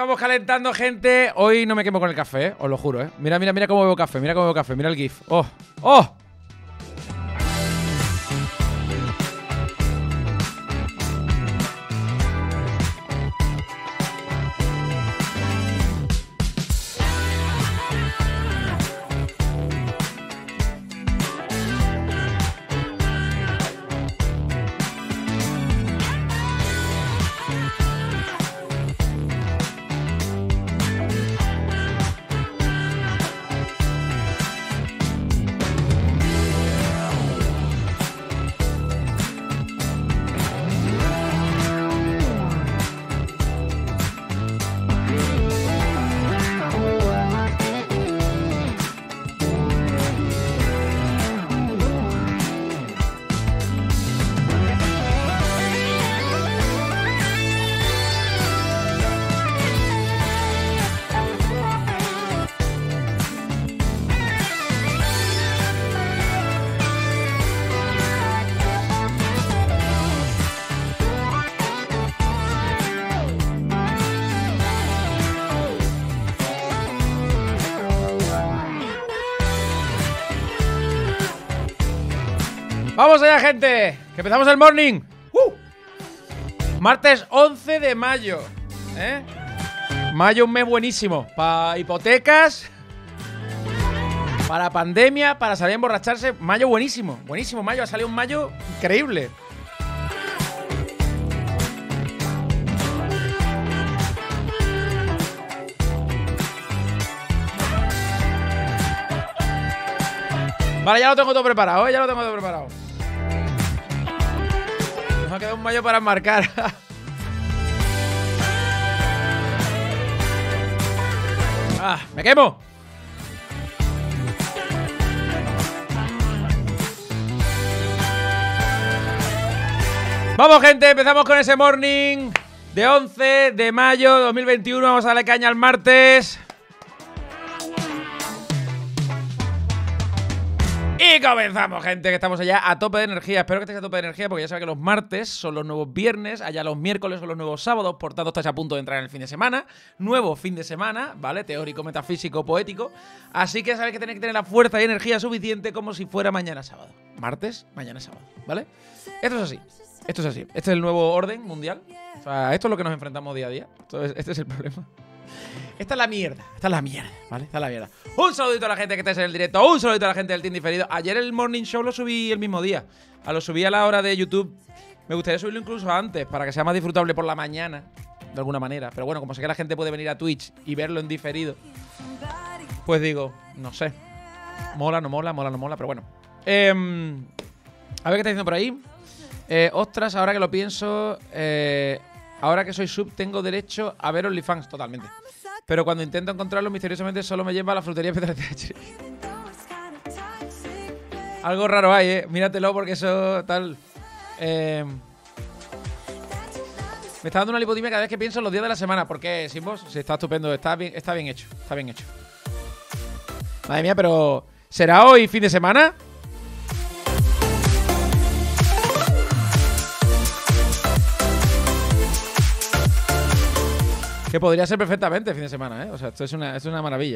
vamos calentando, gente. Hoy no me quemo con el café, os lo juro, Mira, mira, mira cómo bebo café, mira cómo bebo café, mira el GIF. ¡Oh! ¡Oh! ¡Vamos allá, gente! ¡Que empezamos el morning! Martes 11 de mayo, Mayo, un mes buenísimo. Para hipotecas, para pandemia, para salir a emborracharse. Mayo buenísimo, buenísimo mayo. Ha salido un mayo increíble. Vale, ya lo tengo todo preparado, ya lo tengo todo preparado. Nos ha quedado un mayo para enmarcar. ¡Me quemo! Vamos, gente, empezamos con ese morning de 11 de mayo 2021. Vamos a darle caña al martes. Y comenzamos, gente, que estamos allá a tope de energía. Espero que estéis a tope de energía, porque ya sabéis que los martes son los nuevos viernes, allá los miércoles son los nuevos sábados. Por tanto, estáis a punto de entrar en el fin de semana. Nuevo fin de semana, ¿vale? Teórico, metafísico, poético. Así que sabéis que tenéis que tener la fuerza y energía suficiente como si fuera mañana sábado. Martes, mañana sábado, ¿vale? Esto es así. Esto es así. Este es el nuevo orden mundial. O sea, esto es lo que nos enfrentamos día a día. Este es el problema. Esta es la mierda, ¿vale? Esta es la mierda. Un saludito a la gente que estáis en el directo. Un saludito a la gente del Team Diferido. Ayer el Morning Show lo subí el mismo día. Lo subí a la hora de YouTube. Me gustaría subirlo incluso antes, para que sea más disfrutable por la mañana, de alguna manera. Pero bueno, como sé que la gente puede venir a Twitch y verlo en diferido, pues digo, no sé. Mola, no mola, pero bueno. A ver qué está diciendo por ahí. Ostras, ahora que lo pienso, ahora que soy sub tengo derecho a ver OnlyFans, totalmente. Pero cuando intento encontrarlo, misteriosamente solo me lleva a la frutería PTH. Algo raro hay, míratelo, porque eso tal. Me está dando una lipotimia cada vez que pienso en los días de la semana. ¿Por qué, Simbos? Sí, está estupendo, está bien hecho. Está bien hecho. Madre mía, pero ¿será hoy fin de semana? Que podría ser perfectamente fin de semana, O sea, esto es una maravilla,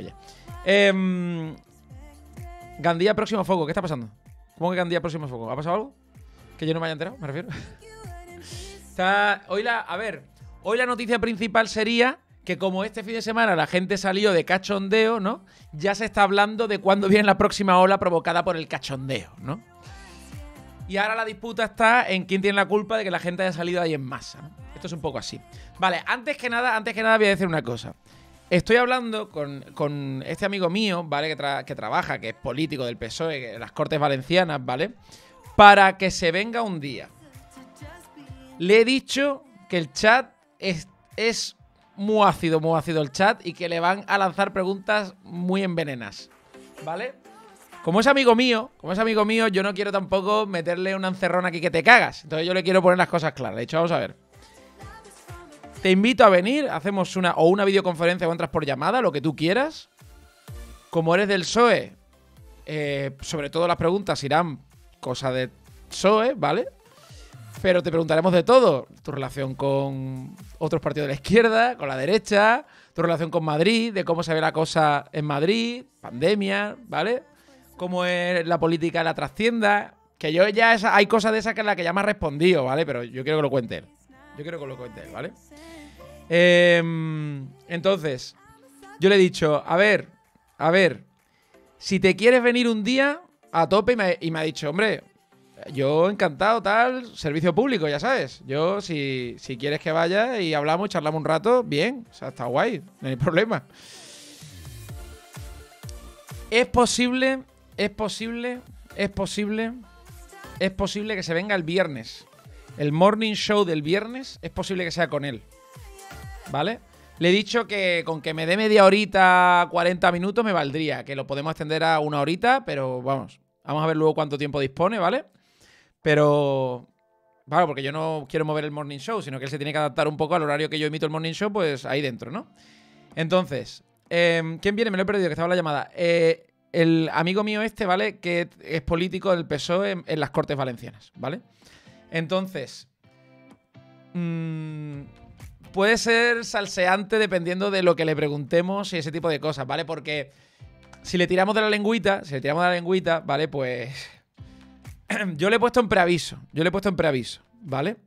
Gandía próximo foco, ¿qué está pasando? ¿Cómo que Gandía próximo foco? ¿Ha pasado algo? Que yo no me haya enterado, me refiero. Hoy la noticia principal sería que como este fin de semana la gente salió de cachondeo, ¿no? Ya se está hablando de cuándo viene la próxima ola provocada por el cachondeo, ¿no? Y ahora la disputa está en quién tiene la culpa de que la gente haya salido ahí en masa, ¿no? Esto es un poco así. Vale, antes que nada voy a decir una cosa. Estoy hablando con este amigo mío, ¿vale? Que trabaja, que es político del PSOE, en las Cortes Valencianas, ¿vale? Para que se venga un día. Le he dicho que el chat es muy ácido el chat, y que le van a lanzar preguntas muy envenenas, ¿vale? Como es amigo mío, yo no quiero tampoco meterle una encerrona aquí que te cagas. Entonces yo le quiero poner las cosas claras. De hecho, vamos a ver. Te invito a venir, hacemos una videoconferencia o entras por llamada, lo que tú quieras. Como eres del PSOE, sobre todo las preguntas irán cosa de PSOE, ¿vale? Pero te preguntaremos de todo. Tu relación con otros partidos de la izquierda, con la derecha, tu relación con Madrid, de cómo se ve la cosa en Madrid, pandemia, ¿vale? Cómo es la política de la trastienda. Que yo ya hay cosas de esas que en las que ya me ha respondido, ¿vale? Pero yo quiero que lo cuente él. ¿Vale? Entonces, yo le he dicho, a ver, si te quieres venir un día a tope y me ha dicho, hombre, yo encantado, tal, servicio público, ya sabes. Yo, si quieres que vaya y hablamos, charlamos un rato, bien, o sea, está guay, no hay problema. Es posible que se venga el viernes. El morning show del viernes es posible que sea con él, ¿vale? Le he dicho que con que me dé media horita, 40 minutos me valdría, que lo podemos extender a una horita, pero vamos a ver luego cuánto tiempo dispone, ¿vale? Pero, claro, porque yo no quiero mover el morning show, sino que él se tiene que adaptar un poco al horario que yo emito el morning show, pues ahí dentro, ¿no? Entonces, ¿quién viene? Me lo he perdido, que estaba en la llamada. El amigo mío este, ¿vale? Que es político del PSOE en las Cortes Valencianas, ¿vale? Entonces, puede ser salseante dependiendo de lo que le preguntemos y ese tipo de cosas, ¿vale? Porque si le tiramos de la lengüita, ¿vale? Pues yo le he puesto en preaviso, ¿vale?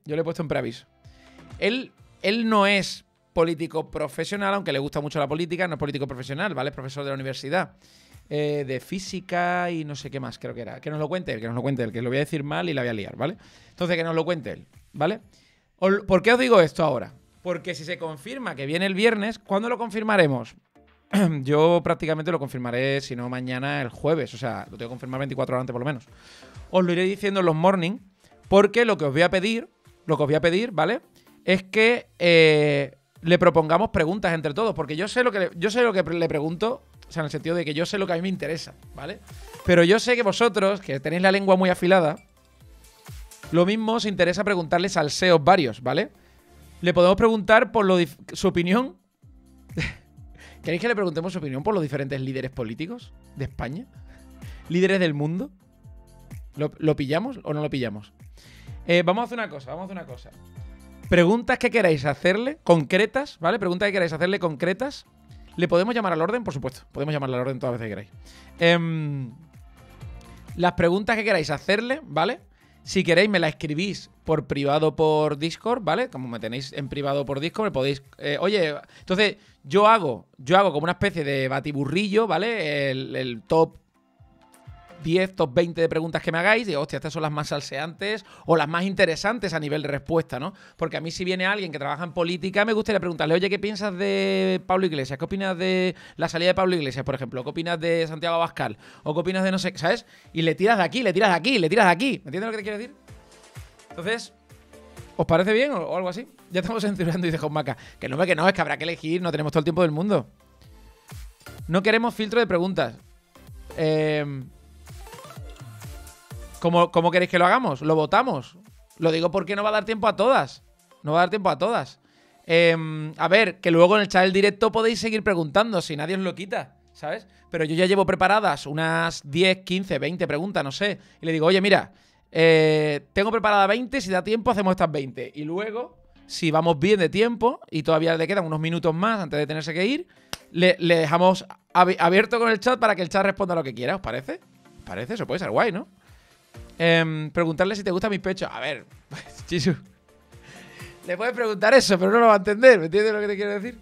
Él no es político profesional, aunque le gusta mucho la política, no es político profesional, ¿vale? Es profesor de la universidad. De física y no sé qué más, creo que era. Que nos lo cuente él, que lo voy a decir mal y la voy a liar, ¿vale? Entonces, que nos lo cuente él, ¿vale? ¿Por qué os digo esto ahora? Porque si se confirma que viene el viernes, ¿cuándo lo confirmaremos? Yo prácticamente lo confirmaré, si no mañana, el jueves. O sea, lo tengo que confirmar 24 horas antes por lo menos. Os lo iré diciendo en los morning, porque lo que os voy a pedir, ¿vale? Es que le propongamos preguntas entre todos, porque yo sé lo que le pregunto. O sea, en el sentido de que yo sé lo que a mí me interesa, ¿vale? Pero yo sé que vosotros, que tenéis la lengua muy afilada, lo mismo os interesa preguntarle salseos varios, ¿vale? Le podemos preguntar por su opinión. ¿Queréis que le preguntemos su opinión por los diferentes líderes políticos de España? ¿Líderes del mundo? ¿Lo pillamos o no lo pillamos? Vamos a hacer una cosa. Preguntas que queráis hacerle, concretas, ¿vale? ¿Le podemos llamar al orden? Por supuesto. Podemos llamarle al orden todas las veces que queráis. Las preguntas que queráis hacerle, ¿vale? Si queréis me la escribís por privado por Discord, ¿vale? Como me tenéis en privado por Discord, me podéis... oye, entonces yo hago como una especie de batiburrillo, ¿vale? El top 10, top 20 de preguntas que me hagáis. Digo, hostia, estas son las más salseantes o las más interesantes a nivel de respuesta, ¿no? Porque a mí si viene alguien que trabaja en política, me gustaría preguntarle, oye, ¿qué piensas de Pablo Iglesias? ¿Qué opinas de la salida de Pablo Iglesias, por ejemplo? ¿Qué opinas de Santiago Abascal? ¿O qué opinas de no sé, ¿sabes? Y le tiras de aquí. ¿Me entiendes lo que te quiero decir? Entonces, ¿os parece bien o algo así? Ya estamos censurando, dice Josmaca. Que no, es que habrá que elegir, no tenemos todo el tiempo del mundo. No queremos filtro de preguntas. ¿Cómo queréis que lo hagamos? ¿Lo votamos? Lo digo porque no va a dar tiempo a todas. A ver, que luego en el chat del directo podéis seguir preguntando, si nadie os lo quita, ¿sabes? Pero yo ya llevo preparadas unas 10, 15, 20 preguntas, no sé. Y le digo, oye, mira, tengo preparada 20, si da tiempo hacemos estas 20. Y luego, si vamos bien de tiempo y todavía le quedan unos minutos más antes de tenerse que ir, le dejamos abierto con el chat para que el chat responda lo que quiera, ¿os parece? Parece, eso puede ser guay, ¿no? Preguntarle si te gustan mis pechos. A ver, Chisu, le puedes preguntar eso, pero no lo va a entender. ¿Me entiendes lo que te quiero decir?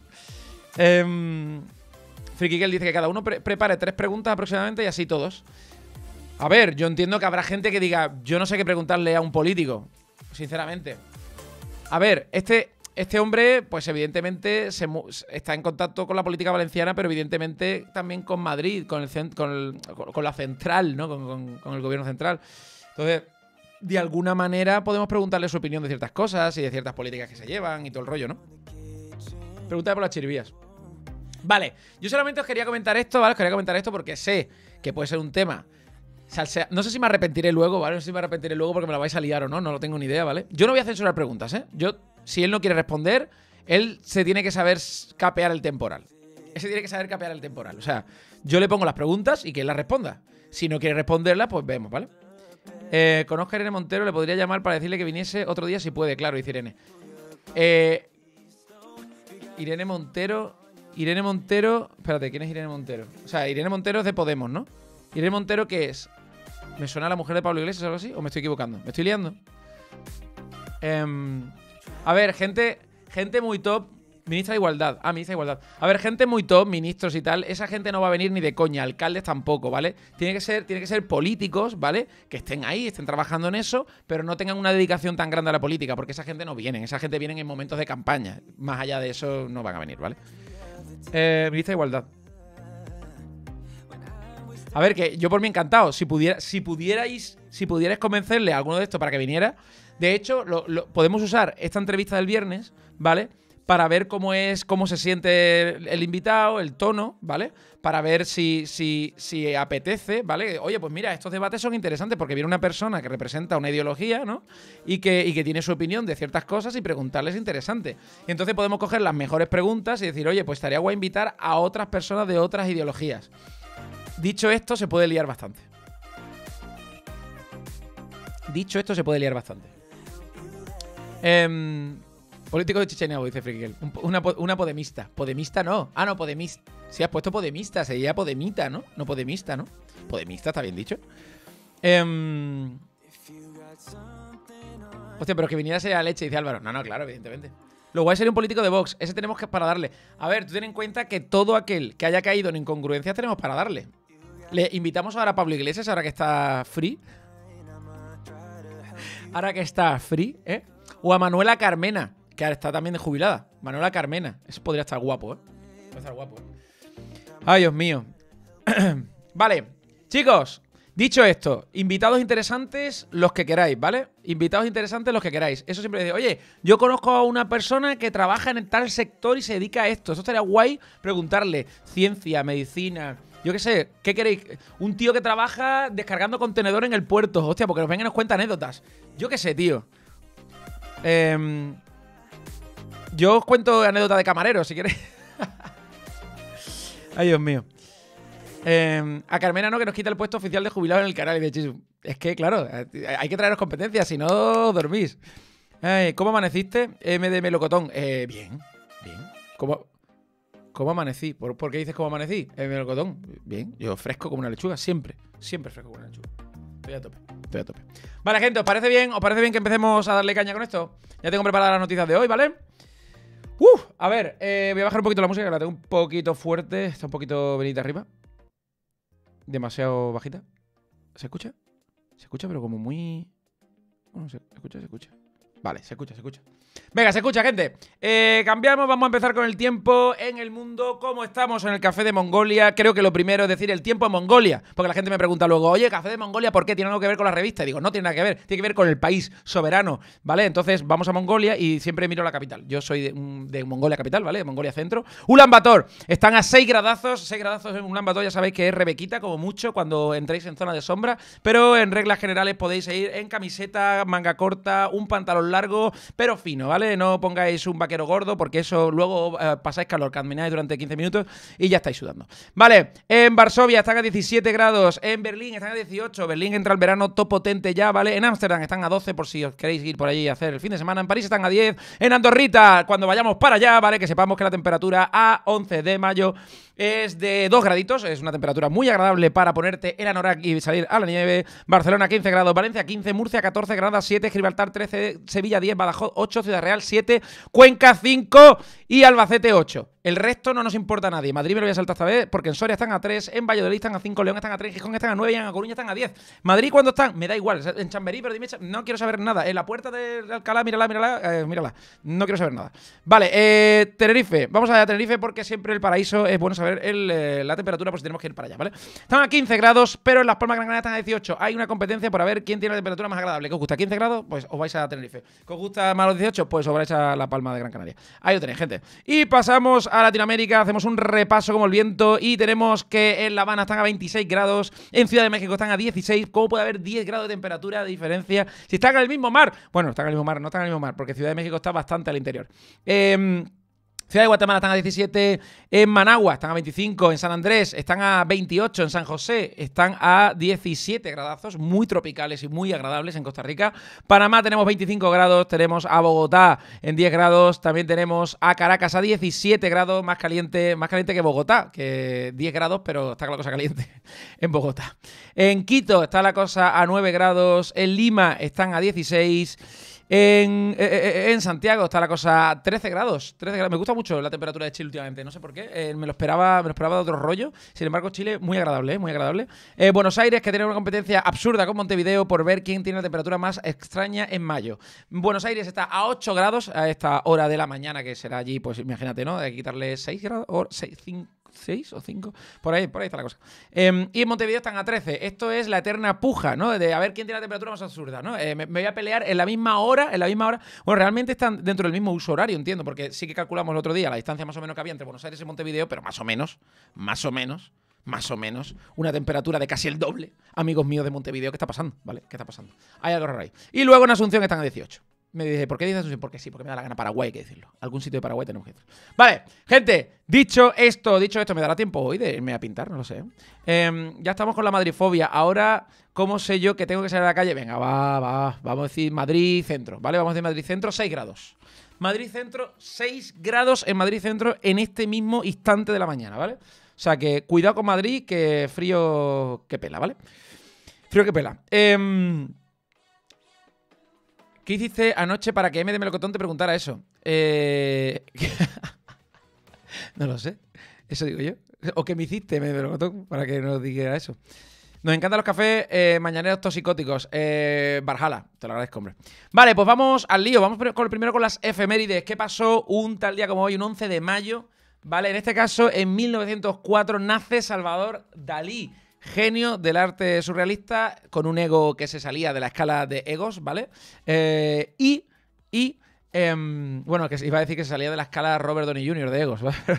Frikikel dice que cada uno prepare 3 preguntas aproximadamente y así todos. A ver, yo entiendo que habrá gente que diga, yo no sé qué preguntarle a un político, sinceramente. A ver, este hombre, pues evidentemente está en contacto con la política valenciana, pero evidentemente también con Madrid, con la central, ¿no? Con el gobierno central. Entonces, de alguna manera podemos preguntarle su opinión de ciertas cosas y de ciertas políticas que se llevan y todo el rollo, ¿no? Pregúntale por las chiribías. Vale, yo solamente os quería comentar esto, ¿vale? Os quería comentar esto porque sé que puede ser un tema salsea. No sé si me arrepentiré luego, ¿vale? No sé si me arrepentiré luego porque me la vais a liar o no, no lo tengo ni idea, ¿vale? Yo no voy a censurar preguntas, ¿eh? Si él no quiere responder, él se tiene que saber capear el temporal. O sea, yo le pongo las preguntas y que él las responda. Si no quiere responderlas, pues vemos, ¿vale? Conozco a Irene Montero, le podría llamar para decirle que viniese otro día si puede, claro, dice Irene. Irene Montero. Espérate, ¿quién es Irene Montero? O sea, Irene Montero es de Podemos, ¿no? Irene Montero, ¿qué es? ¿Me suena a la mujer de Pablo Iglesias o algo así? ¿O me estoy equivocando? ¿Me estoy liando? A ver, gente muy top. Ministra de Igualdad. Ministra de Igualdad. A ver, gente muy top, ministros y tal. Esa gente no va a venir ni de coña. Alcaldes tampoco, ¿vale? Tiene que ser políticos, ¿vale? Que estén ahí, estén trabajando en eso, pero no tengan una dedicación tan grande a la política, porque esa gente no viene. Esa gente viene en momentos de campaña. Más allá de eso, no van a venir, ¿vale? Ministra de Igualdad. A ver, que yo por mí encantado. Si pudierais convencerle a alguno de estos para que viniera. De hecho, podemos usar esta entrevista del viernes, ¿vale? Para ver cómo se siente el invitado, el tono, ¿vale? Para ver si apetece, ¿vale? Oye, pues mira, estos debates son interesantes porque viene una persona que representa una ideología, ¿no? Y que tiene su opinión de ciertas cosas y preguntarles es interesante. Y entonces podemos coger las mejores preguntas y decir, oye, pues estaría guay invitar a otras personas de otras ideologías. Dicho esto, se puede liar bastante. Político de Chechenia, dice Friquel. Una podemista. Podemista no. No, podemista. Si has puesto podemista, sería podemita, ¿no? No podemista, ¿no? Podemista, está bien dicho. Hostia, pero que viniera sería la leche, dice Álvaro. No, claro, evidentemente. Lo guay sería un político de Vox. Ese tenemos que para darle. A ver, tú ten en cuenta que todo aquel que haya caído en incongruencias tenemos para darle. Le invitamos ahora a Pablo Iglesias, ahora que está free. ¿Eh? O a Manuela Carmena, que ahora está también de jubilada. Manuela Carmena. Eso podría estar guapo, ¿eh? Podría estar guapo. Ay, Dios mío. Vale, chicos. Dicho esto, invitados interesantes los que queráis, ¿vale? Invitados interesantes los que queráis. Eso siempre dice, oye, yo conozco a una persona que trabaja en tal sector y se dedica a esto. Eso estaría guay preguntarle. Ciencia, medicina, yo qué sé, ¿qué queréis? Un tío que trabaja descargando contenedor en el puerto. Hostia, porque nos vengan y nos cuenta anécdotas. Yo qué sé, tío. Yo os cuento anécdotas de camarero, si queréis. Ay, Dios mío. A Carmena no, que nos quita el puesto oficial de jubilado en el canal. Y de Chisu. Es que, claro, hay que traeros competencias, si no dormís. ¿Cómo amaneciste? MD Melocotón. Bien. ¿Cómo amanecí? ¿Por qué dices cómo amanecí? Melocotón. Bien, yo fresco como una lechuga, siempre fresco como una lechuga. Estoy a tope. Vale, gente, ¿os parece bien que empecemos a darle caña con esto? Ya tengo preparadas las noticias de hoy, ¿vale? A ver, voy a bajar un poquito la música, que la tengo un poquito fuerte. Está un poquito venida arriba. Demasiado bajita. ¿Se escucha? Se escucha, pero como muy... Bueno, se escucha. Vale, se escucha. Venga, se escucha, gente. Cambiamos, vamos a empezar con el tiempo en el mundo. ¿Cómo estamos en el Café de Mongolia? Creo que lo primero es decir el tiempo en Mongolia. Porque la gente me pregunta luego, oye, Café de Mongolia, ¿por qué? ¿Tiene algo que ver con la revista? Y digo, no tiene nada que ver. Tiene que ver con el país soberano, ¿vale? Entonces vamos a Mongolia y siempre miro la capital. Yo soy de Mongolia capital, ¿vale? De Mongolia centro. Ulan Bator. Están a 6 gradazos. 6 gradazos en Ulan Bator, ya sabéis que es rebequita como mucho cuando entréis en zona de sombra. Pero en reglas generales podéis ir en camiseta, manga corta, un pantalón largo, pero fino, ¿vale? No pongáis un vaquero gordo porque eso luego pasáis calor, camináis durante 15 minutos y ya estáis sudando. Vale, en Varsovia están a 17 grados, en Berlín están a 18, Berlín entra el verano top potente ya, ¿vale? En Ámsterdam están a 12 por si os queréis ir por allí a hacer el fin de semana, en París están a 10, en Andorrita, cuando vayamos para allá, ¿vale? Que sepamos que la temperatura a 11 de mayo es de 2 graditos, es una temperatura muy agradable para ponerte el anorak y salir a la nieve. Barcelona 15 grados, Valencia 15, Murcia 14, Granada 7, Gibraltar 13, Sevilla 10, Badajoz 8, Ciudad Real 7, Cuenca 5 y Albacete 8. El resto no nos importa a nadie. Madrid me lo voy a saltar esta vez porque en Soria están a 3, en Valladolid están a 5, León están a 3, Gijón están a 9 y en A Coruña están a 10. Madrid, ¿cuándo están? Me da igual. En Chamberí, pero dime, no quiero saber nada. En la puerta de Alcalá, mírala. No quiero saber nada. Vale, Tenerife. Vamos a Tenerife porque siempre el paraíso es bueno saber la temperatura, pues tenemos que ir para allá, ¿vale? Están a 15 grados, pero en Las Palmas Gran Canaria están a 18. Hay una competencia por ver quién tiene la temperatura más agradable. ¿Qué os gusta 15 grados? Pues os vais a Tenerife. ¿Qué os gusta más los 18? Pues os vais a La Palma de Gran Canaria. Ahí lo tenéis, gente. Y pasamos a Latinoamérica. Hacemos un repaso como el viento y tenemos que en La Habana están a 26 grados, en Ciudad de México están a 16. ¿Cómo puede haber 10 grados de temperatura de diferencia si están en el mismo mar? Bueno, están en el mismo mar, no están en el mismo mar, porque Ciudad de México está bastante al interior. Ciudad de Guatemala están a 17, en Managua están a 25, en San Andrés están a 28, en San José están a 17 gradazos, muy tropicales y muy agradables en Costa Rica. Panamá tenemos 25 grados, tenemos a Bogotá en 10 grados, también tenemos a Caracas a 17 grados, más caliente que Bogotá, que 10 grados, pero está la cosa caliente en Bogotá. En Quito está la cosa a 9 grados, en Lima están a 16. En Santiago está la cosa a 13 grados. 13 grados. Me gusta mucho la temperatura de Chile últimamente. No sé por qué. Me lo esperaba de otro rollo. Sin embargo, Chile, muy agradable, muy agradable. Buenos Aires, que tiene una competencia absurda con Montevideo por ver quién tiene la temperatura más extraña en mayo. Buenos Aires está a 8 grados a esta hora de la mañana, que será allí, pues imagínate, ¿no? Hay que quitarle 6 grados, o 6 o 5, por ahí está la cosa. Y en Montevideo están a 13. Esto es la eterna puja, ¿no? De a ver quién tiene la temperatura más absurda, ¿no? Me voy a pelear en la misma hora, Bueno, realmente están dentro del mismo uso horario, entiendo, porque sí que calculamos el otro día la distancia más o menos que había entre Buenos Aires y Montevideo, pero más o menos, una temperatura de casi el doble, amigos míos de Montevideo. ¿Qué está pasando? ¿Vale? ¿Qué está pasando? Hay algo raro ahí. Y luego en Asunción están a 18. Me dije, ¿por qué dices Asunción? Porque sí, porque me da la gana Paraguay, hay que decirlo. Algún sitio de Paraguay tenemos que decirlo. Vale, gente, dicho esto, me dará tiempo hoy de irme a pintar, no lo sé. Ya estamos con la madrifobia. Ahora, ¿cómo sé yo que tengo que salir a la calle? Venga, vamos a decir Madrid Centro, ¿vale? Vamos a decir Madrid Centro, 6 grados. Madrid Centro, 6 grados en Madrid Centro en este mismo instante de la mañana, ¿vale? O sea que cuidado con Madrid, que frío que pela, ¿vale? Frío que pela. ¿Qué hiciste anoche para que M de Melocotón te preguntara eso? No lo sé. Eso digo yo. ¿O qué me hiciste, M de Melocotón, para que nos diga eso? Nos encantan los cafés mañaneros toxicóticos. Barjala, te lo agradezco, hombre. Vale, pues vamos al lío. Vamos primero con las efemérides. ¿Qué pasó un tal día como hoy, un 11 de mayo? Vale, en este caso, en 1904 nace Salvador Dalí. Genio del arte surrealista, con un ego que se salía de la escala de egos, ¿vale? Bueno, que iba a decir que se salía de la escala Robert Downey Jr. de egos, ¿vale?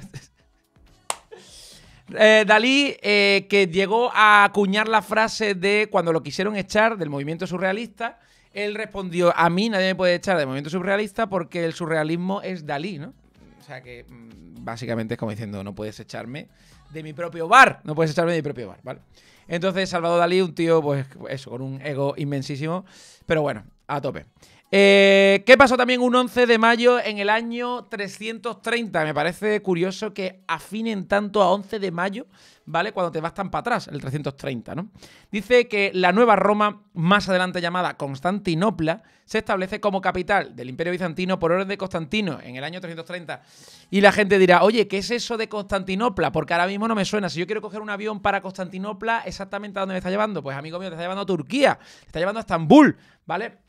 Dalí, que llegó a acuñar la frase de cuando lo quisieron echar del movimiento surrealista, él respondió: a mí nadie me puede echar del movimiento surrealista porque el surrealismo es Dalí, ¿no? O sea que básicamente es como diciendo, no puedes echarme de mi propio bar, ¿vale? Entonces Salvador Dalí, un tío, pues eso, con un ego inmensísimo, pero bueno, a tope. ¿Qué pasó también un 11 de mayo en el año 330? Me parece curioso que afinen tanto a 11 de mayo, ¿vale? Cuando te vas tan para atrás, el 330, ¿no? Dice que la nueva Roma, más adelante llamada Constantinopla, se establece como capital del Imperio Bizantino por orden de Constantino en el año 330. Y la gente dirá, oye, ¿qué es eso de Constantinopla? Porque ahora mismo no me suena. Si yo quiero coger un avión para Constantinopla, ¿exactamente a dónde me está llevando? Pues, amigo mío, te está llevando a Turquía, te está llevando a Estambul, ¿vale?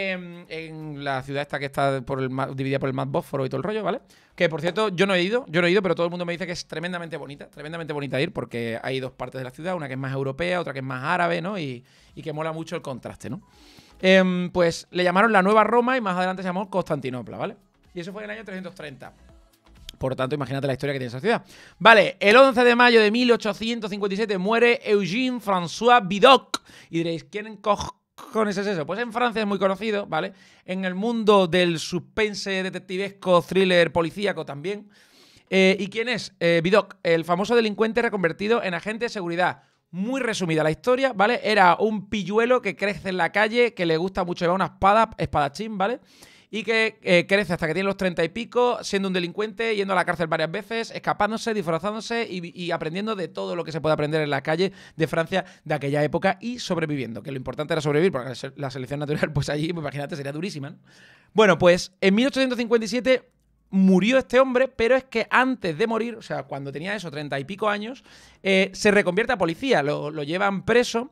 En la ciudad esta que está dividida por el mar Bósforo y todo el rollo, ¿vale? Que, por cierto, yo no he ido, pero todo el mundo me dice que es tremendamente bonita ir, porque hay dos partes de la ciudad, una que es más europea, otra que es más árabe, ¿no? Y que mola mucho el contraste, ¿no? Pues le llamaron la Nueva Roma y más adelante se llamó Constantinopla, ¿vale? Y eso fue en el año 330. Por lo tanto, imagínate la historia que tiene esa ciudad. Vale, el 11 de mayo de 1857 muere Eugène François Vidocq. Y diréis, ¿quién cojones es eso? Pues en Francia es muy conocido, ¿vale? En el mundo del suspense detectivesco, thriller policíaco también. ¿Y quién es? Vidocq, el famoso delincuente reconvertido en agente de seguridad. Muy resumida la historia, ¿vale? Era un pilluelo que crece en la calle, que le gusta mucho llevar una espada, espadachín, ¿vale? Y que crece hasta que tiene los 30 y pico, siendo un delincuente, yendo a la cárcel varias veces, escapándose, disfrazándose y aprendiendo de todo lo que se puede aprender en la calle de Francia de aquella época y sobreviviendo, que lo importante era sobrevivir, porque la selección natural, pues allí, pues, imagínate, sería durísima, ¿no? Bueno, pues en 1857 murió este hombre, pero es que antes de morir, o sea, cuando tenía eso, 30 y pico años, se reconvierte a policía, lo llevan preso,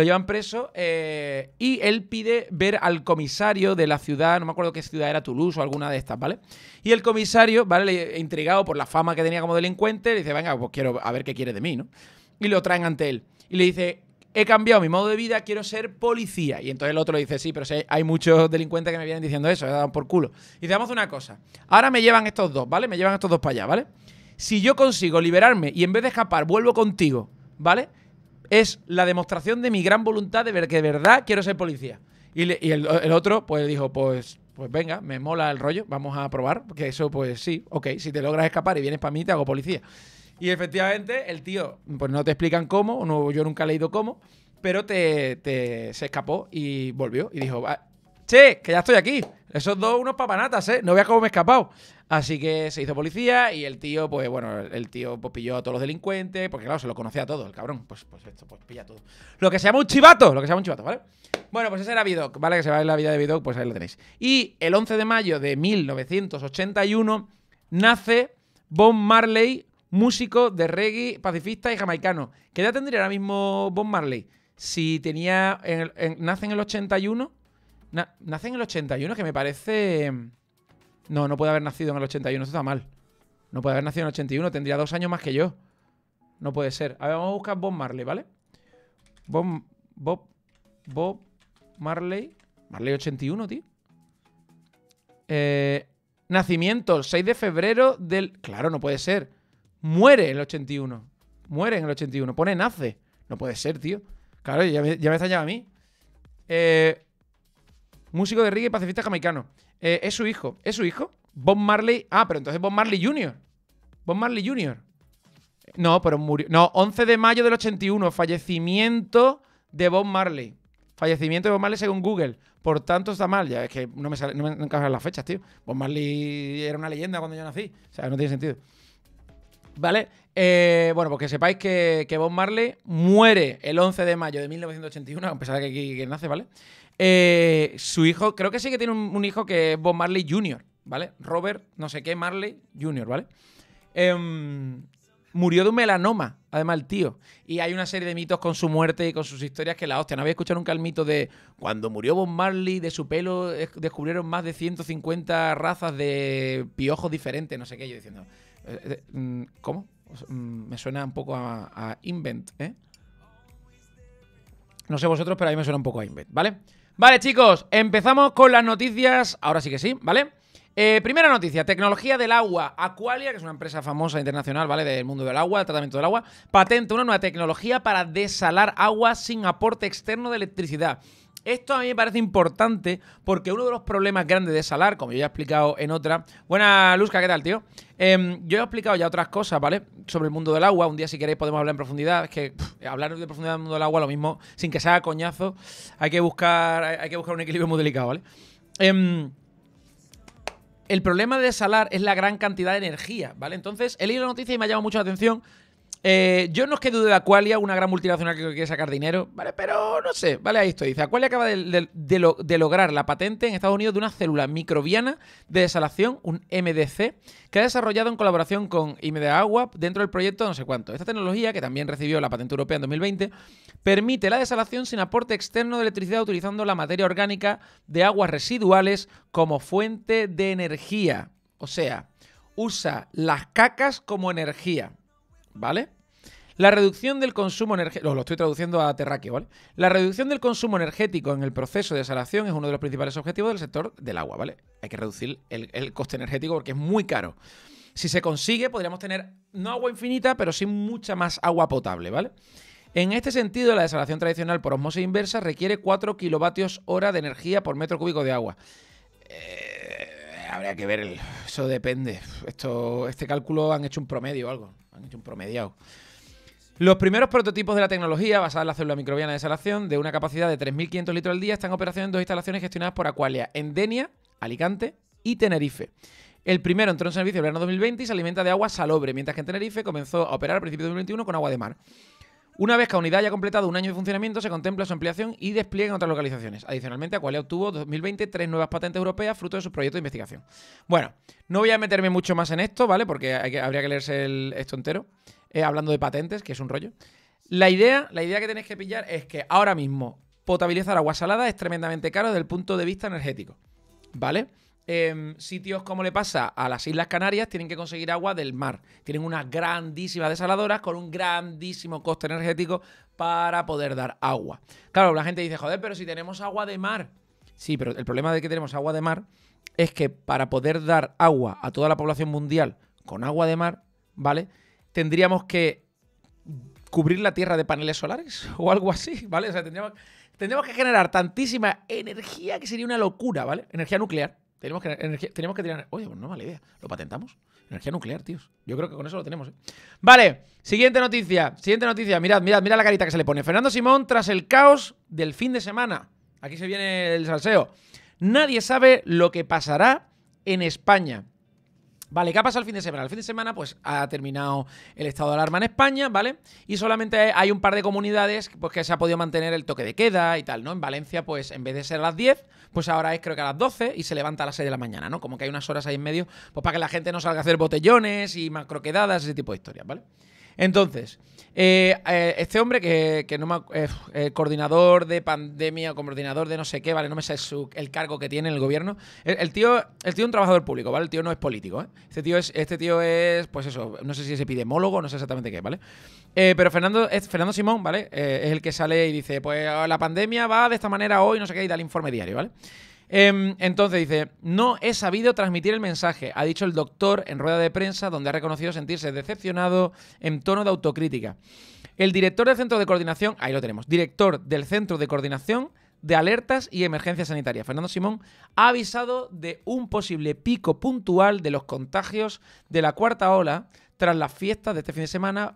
y él pide ver al comisario de la ciudad, no me acuerdo qué ciudad era, Toulouse o alguna de estas, ¿vale? Y el comisario, ¿vale? Intrigado por la fama que tenía como delincuente, le dice, venga, pues quiero a ver qué quiere de mí, ¿no? Y lo traen ante él. Y le dice, he cambiado mi modo de vida, quiero ser policía. Y entonces el otro le dice, sí, pero sí, hay muchos delincuentes que me vienen diciendo eso, me dan por culo. Y dice, vamos a hacer una cosa. Ahora me llevan estos dos, ¿vale? Me llevan estos dos para allá, ¿vale? Si yo consigo liberarme y en vez de escapar vuelvo contigo, ¿vale? Es la demostración de mi gran voluntad de ver que de verdad quiero ser policía. Y el otro, pues dijo, pues pues venga, me mola el rollo, vamos a probar, porque eso pues sí, ok, si te logras escapar y vienes para mí, te hago policía. Y efectivamente, el tío, pues no te explican cómo, no, yo nunca he leído cómo, pero se escapó y volvió y dijo, che, que ya estoy aquí. Esos dos unos papanatas, ¿eh? No veas cómo me he escapado. Así que se hizo policía y el tío, pues bueno, el tío pues, pilló a todos los delincuentes, porque claro, se lo conocía a todo, el cabrón. Pues esto, pues pilla todo. Lo que se llama un chivato, ¿vale? Bueno, pues ese era Vidocq, ¿vale? Que se va en la vida de Vidocq, pues ahí lo tenéis. Y el 11 de mayo de 1981 nace Bob Marley, músico de reggae, pacifista y jamaicano. ¿Qué edad tendría ahora mismo Bob Marley? Si tenía... nace en el 81... nace en el 81, que me parece... No puede haber nacido en el 81, esto está mal. No puede haber nacido en el 81, tendría 2 años más que yo. No puede ser. A ver, vamos a buscar Bob Marley, ¿vale? Bob Marley. Marley 81, tío. Nacimiento, el 6 de febrero del... Claro, no puede ser. Muere en el 81. Muere en el 81. Pone nace. No puede ser, tío. Claro, ya me está ya a mí. Músico de reggae, pacifista jamaicano. Es su hijo. ¿Es su hijo? Bob Marley. Ah, pero entonces Bob Marley Jr. Bob Marley Jr. No, pero murió. No, 11 de mayo del 81. Fallecimiento de Bob Marley. Fallecimiento de Bob Marley según Google. Por tanto, está mal. Ya es que no me encajan las fechas, tío. Bob Marley era una leyenda cuando yo nací. O sea, no tiene sentido. ¿Vale? Bueno, pues que sepáis que Bob Marley muere el 11 de mayo de 1981, a pesar de que nace, ¿vale? Su hijo, creo que sí que tiene un hijo que es Bob Marley Jr., ¿vale? Robert, no sé qué, Marley Jr., ¿vale? Murió de un melanoma, además, el tío. Y hay una serie de mitos con su muerte y con sus historias que la hostia. No había escuchado nunca el mito de cuando murió Bob Marley, de su pelo descubrieron más de 150 razas de piojos diferentes, no sé qué. Yo diciendo, ¿cómo? Me suena un poco a Invent, ¿eh? No sé vosotros, pero a mí me suena un poco a Invent, ¿vale? Vale, chicos, empezamos con las noticias. Ahora sí que sí, ¿vale? Primera noticia, tecnología del agua. Aqualia, que es una empresa famosa internacional, ¿vale? Del mundo del agua, del tratamiento del agua, patenta una nueva tecnología para desalar agua sin aporte externo de electricidad. Esto a mí me parece importante porque uno de los problemas grandes de desalar, como yo ya he explicado en otra... Buena, Luzca, ¿qué tal, tío? Yo he explicado ya otras cosas, ¿vale? Sobre el mundo del agua. Un día, si queréis, podemos hablar en profundidad. Es que hablar de profundidad del mundo del agua, lo mismo, sin que sea coñazo, hay que buscar un equilibrio muy delicado, ¿vale? El problema de desalar es la gran cantidad de energía, ¿vale? Entonces, he leído la noticia y me ha llamado mucho la atención. Yo no es que dude de Aqualia, una gran multinacional que quiere sacar dinero, ¿vale? Pero no sé, ¿vale? Ahí estoy. Dice, Aqualia acaba de lograr la patente en Estados Unidos de una célula microbiana de desalación, un MDC, que ha desarrollado en colaboración con IMD Agua dentro del proyecto no sé cuánto. Esta tecnología, que también recibió la patente europea en 2020, permite la desalación sin aporte externo de electricidad utilizando la materia orgánica de aguas residuales como fuente de energía. O sea, usa las cacas como energía, ¿vale? La reducción del consumo energético... Lo estoy traduciendo a terráqueo, ¿vale? La reducción del consumo energético en el proceso de desalación es uno de los principales objetivos del sector del agua, ¿vale? Hay que reducir el coste energético porque es muy caro. Si se consigue, podríamos tener no agua infinita, pero sí mucha más agua potable, ¿vale? En este sentido, la desalación tradicional por osmosis inversa requiere 4 kilovatios hora de energía por metro cúbico de agua. Habría que ver, eso depende. Este cálculo han hecho un promedio o algo. Han hecho un promediado. Los primeros prototipos de la tecnología, basada en la célula microbiana de desalación, de una capacidad de 3.500 litros al día, están en operación en 2 instalaciones gestionadas por Aqualia, en Denia, Alicante y Tenerife. El primero entró en servicio en verano 2020 y se alimenta de agua salobre, mientras que en Tenerife comenzó a operar a principios de 2021 con agua de mar. Una vez que la unidad haya completado un año de funcionamiento, se contempla su ampliación y despliegue en otras localizaciones. Adicionalmente, Aqualia obtuvo en 2020 3 nuevas patentes europeas fruto de su proyecto de investigación. Bueno, no voy a meterme mucho más en esto, ¿vale? Porque habría que leerse esto entero. Hablando de patentes, que es un rollo. La idea que tenéis que pillar es que ahora mismo potabilizar agua salada es tremendamente caro desde el punto de vista energético, ¿vale? Sitios como le pasa a las Islas Canarias tienen que conseguir agua del mar. Tienen unas grandísimas desaladoras con un grandísimo coste energético para poder dar agua. Claro, la gente dice, joder, pero si tenemos agua de mar. Sí, pero el problema de que tenemos agua de mar es que para poder dar agua a toda la población mundial con agua de mar, ¿vale? Tendríamos que cubrir la Tierra de paneles solares o algo así, ¿vale? O sea, tendríamos que generar tantísima energía que sería una locura, ¿vale? Energía nuclear. Tenemos que tirar... Oye, pues no mala idea. ¿Lo patentamos? Energía nuclear, tíos. Yo creo que con eso lo tenemos, ¿eh? Vale, siguiente noticia. Mirad la carita que se le pone. Fernando Simón tras el caos del fin de semana. Aquí se viene el salseo. Nadie sabe lo que pasará en España. Vale, ¿qué ha pasado el fin de semana? El fin de semana, pues, ha terminado el estado de alarma en España, ¿vale? Y solamente hay un par de comunidades, pues, que se ha podido mantener el toque de queda y tal, ¿no? En Valencia, pues, en vez de ser a las 10, pues ahora es creo que a las 12 y se levanta a las 6 de la mañana, ¿no? Como que hay unas horas ahí en medio, pues, para que la gente no salga a hacer botellones y macroquedadas, ese tipo de historias, ¿vale? Entonces, este hombre que no me... coordinador de pandemia, coordinador de no sé qué, ¿vale? No me sé el cargo que tiene en el gobierno. El tío es un trabajador público, ¿vale? El tío no es político, ¿eh? Este tío es, pues eso, no sé si es epidemiólogo, no sé exactamente qué, ¿vale? Pero Fernando Simón, ¿vale? Es el que sale y dice, pues la pandemia va de esta manera hoy, no sé qué, y da el informe diario, ¿vale? Entonces dice, no he sabido transmitir el mensaje, ha dicho el doctor en rueda de prensa, donde ha reconocido sentirse decepcionado en tono de autocrítica. El director del Centro de Coordinación, ahí lo tenemos, director del Centro de Coordinación de Alertas y Emergencias Sanitarias, Fernando Simón, ha avisado de un posible pico puntual de los contagios de la cuarta ola tras las fiestas de este fin de semana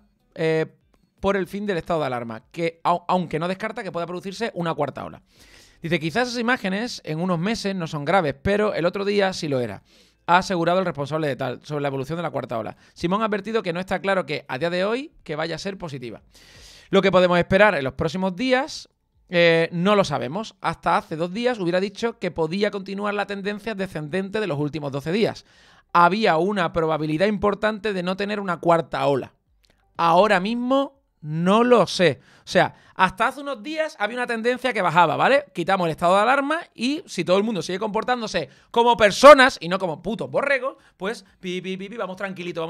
por el fin del estado de alarma, que aunque no descarta que pueda producirse una cuarta ola. Dice, quizás esas imágenes en unos meses no son graves, pero el otro día sí lo era. Ha asegurado el responsable de tal sobre la evolución de la cuarta ola. Simón ha advertido que no está claro que a día de hoy que vaya a ser positiva. Lo que podemos esperar en los próximos días no lo sabemos. Hasta hace 2 días hubiera dicho que podía continuar la tendencia descendente de los últimos 12 días. Había una probabilidad importante de no tener una cuarta ola. Ahora mismo no lo sé. O sea, hasta hace unos días había una tendencia que bajaba, ¿vale? Quitamos el estado de alarma y si todo el mundo sigue comportándose como personas y no como putos borregos, pues vamos tranquilito,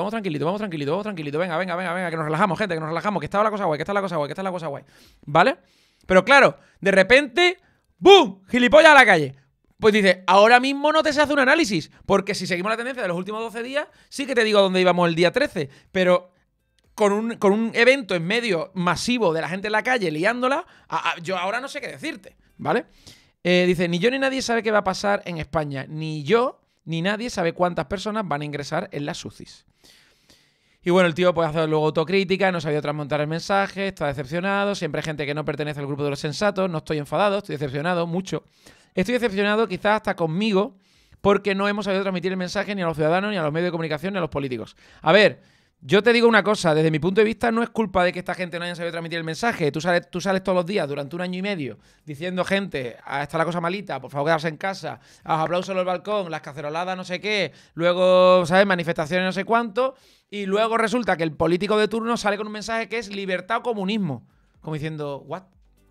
venga, que nos relajamos, gente, que nos relajamos, que está la cosa guay, ¿vale? Pero claro, de repente, ¡boom! Gilipollas a la calle. Pues dice, ahora mismo no te se hace un análisis, porque si seguimos la tendencia de los últimos 12 días, sí que te digo dónde íbamos el día 13, pero... Con un evento en medio masivo de la gente en la calle liándola, yo ahora no sé qué decirte, ¿vale? Dice, ni yo ni nadie sabe qué va a pasar en España. Ni yo ni nadie sabe cuántas personas van a ingresar en las UCIs. Y bueno, el tío puede hacer luego autocrítica, no sabía transmontar el mensaje, está decepcionado, siempre hay gente que no pertenece al grupo de los sensatos, no estoy enfadado, estoy decepcionado, mucho. Estoy decepcionado quizás hasta conmigo porque no hemos sabido transmitir el mensaje ni a los ciudadanos, ni a los medios de comunicación, ni a los políticos. A ver... Yo te digo una cosa, desde mi punto de vista no es culpa de que esta gente no haya sabido transmitir el mensaje. Tú sales todos los días durante 1 año y medio diciendo, gente, está la cosa malita, por favor quedarse en casa, los aplausos en el balcón, las caceroladas no sé qué, luego, ¿sabes? Manifestaciones no sé cuánto, y luego resulta que el político de turno sale con un mensaje que es libertad o comunismo. Como diciendo, ¿what?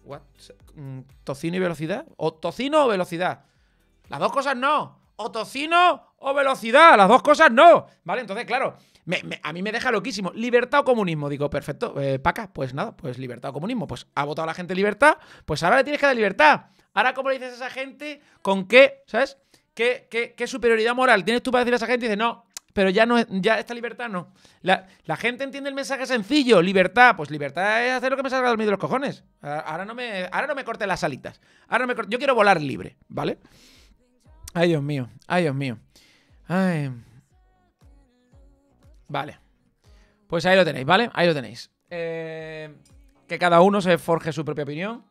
¿Tocino y velocidad? ¿O tocino o velocidad? Las dos cosas no. O tocino o velocidad, las dos cosas no. ¿Vale? Entonces, claro... a mí me deja loquísimo. ¿Libertad o comunismo? Digo, perfecto. Paca, pues nada, pues libertad o comunismo. Pues ha votado la gente libertad, pues ahora le tienes que dar libertad. Ahora, ¿cómo le dices a esa gente? ¿Con qué? ¿Sabes? ¿Qué superioridad moral tienes tú para decirle a esa gente? Y dices, no, pero ya esta libertad no. La gente entiende el mensaje sencillo. Libertad, pues libertad es hacer lo que me salga del medio de los cojones. Ahora no me cortes las alitas. Yo quiero volar libre, ¿vale? Ay, Dios mío. Ay... Vale. Pues ahí lo tenéis, ¿vale? Ahí lo tenéis. Que cada uno se forje su propia opinión.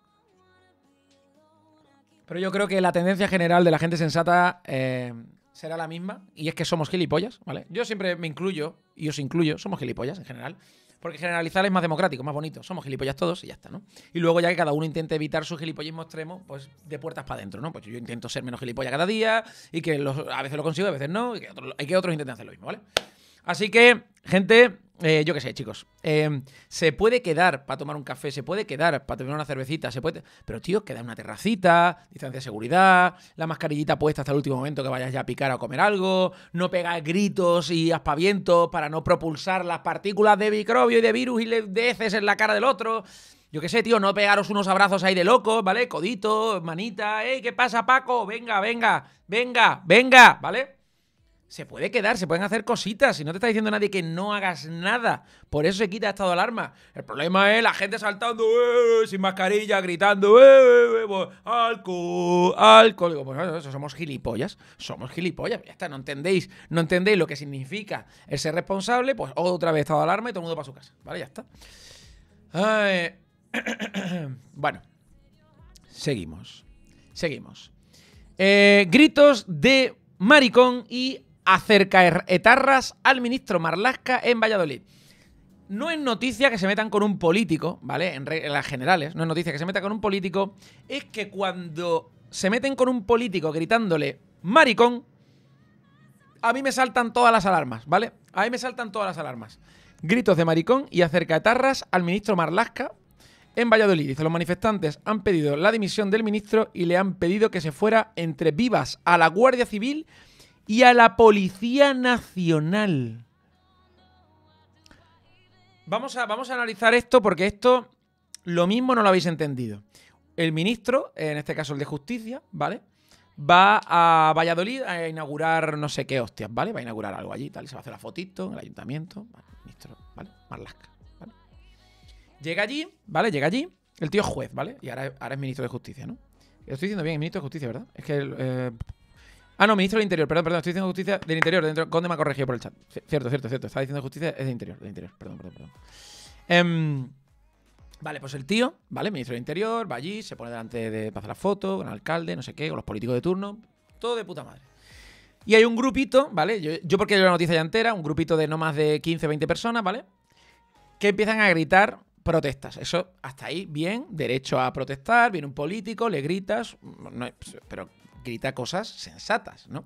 Pero yo creo que la tendencia general de la gente sensata será la misma. Y es que somos gilipollas, ¿vale? Yo siempre me incluyo, y os incluyo, somos gilipollas en general. Porque generalizar es más democrático, más bonito. Somos gilipollas todos y ya está, ¿no? Y luego ya que cada uno intente evitar su gilipollismo extremo, pues de puertas para adentro, ¿no? Pues yo intento ser menos gilipollas cada día y que a veces lo consigo, a veces no, y que otros intenten hacer lo mismo, ¿vale? Así que, gente, yo qué sé, chicos, se puede quedar para tomar un café, se puede quedar para tomar una cervecita, pero, tío, queda en una terracita, distancia de seguridad, la mascarillita puesta hasta el último momento que vayas ya a picar o a comer algo, no pegar gritos y aspavientos para no propulsar las partículas de microbio y de virus y de heces en la cara del otro. Yo qué sé, tío, no pegaros unos abrazos ahí de locos, ¿vale? Codito, manita, ¿qué pasa, Paco? Venga, ¿vale? Se puede quedar, se pueden hacer cositas. Si no te está diciendo nadie que no hagas nada. Por eso se quita estado de alarma. El problema es la gente saltando sin mascarilla, gritando alcohol, alcohol. Digo, pues eso, somos gilipollas. Somos gilipollas. Ya está, no entendéis lo que significa el ser responsable. Pues otra vez estado de alarma y todo el mundo para su casa. Vale, ya está. Bueno, seguimos. Gritos de maricón y acercaetarras al ministro Marlaska en Valladolid. No es noticia que se metan con un político, ¿vale? En las generales, no es noticia que se metan con un político. Es que cuando se meten con un político gritándole maricón, a mí me saltan todas las alarmas, ¿vale? A mí me saltan todas las alarmas. Gritos de maricón y acercaetarras al ministro Marlaska en Valladolid. Dice, los manifestantes han pedido la dimisión del ministro y le han pedido que se fuera entre vivas a la Guardia Civil y a la Policía Nacional. Vamos a analizar esto porque esto lo mismo no lo habéis entendido. El ministro, en este caso el de Justicia, ¿vale? Va a Valladolid a inaugurar no sé qué hostias, ¿vale? Va a inaugurar algo allí, tal, y se va a hacer la fotito en el ayuntamiento. Vale, ministro, ¿vale? Marlaska, ¿vale? Llega allí, ¿vale? El tío es juez, ¿vale? Y ahora es ministro de Justicia, ¿no? Lo estoy diciendo bien, ministro de Justicia, ¿verdad? Es que no, ministro del Interior, perdón, estoy diciendo Justicia del Interior, Conde me ha corregido por el chat. Cierto, estaba diciendo Justicia, es de Interior, perdón. Vale, pues el tío, ¿vale? Ministro del Interior, va allí, se pone delante para hacer la foto, con el alcalde, no sé qué, con los políticos de turno, todo de puta madre. Y hay un grupito, ¿vale? Yo porque leo la noticia ya entera, un grupito de no más de 15, 20 personas, ¿vale? Que empiezan a gritar protestas. Eso, hasta ahí, bien, derecho a protestar, viene un político, le gritas, pero grita cosas sensatas, ¿no?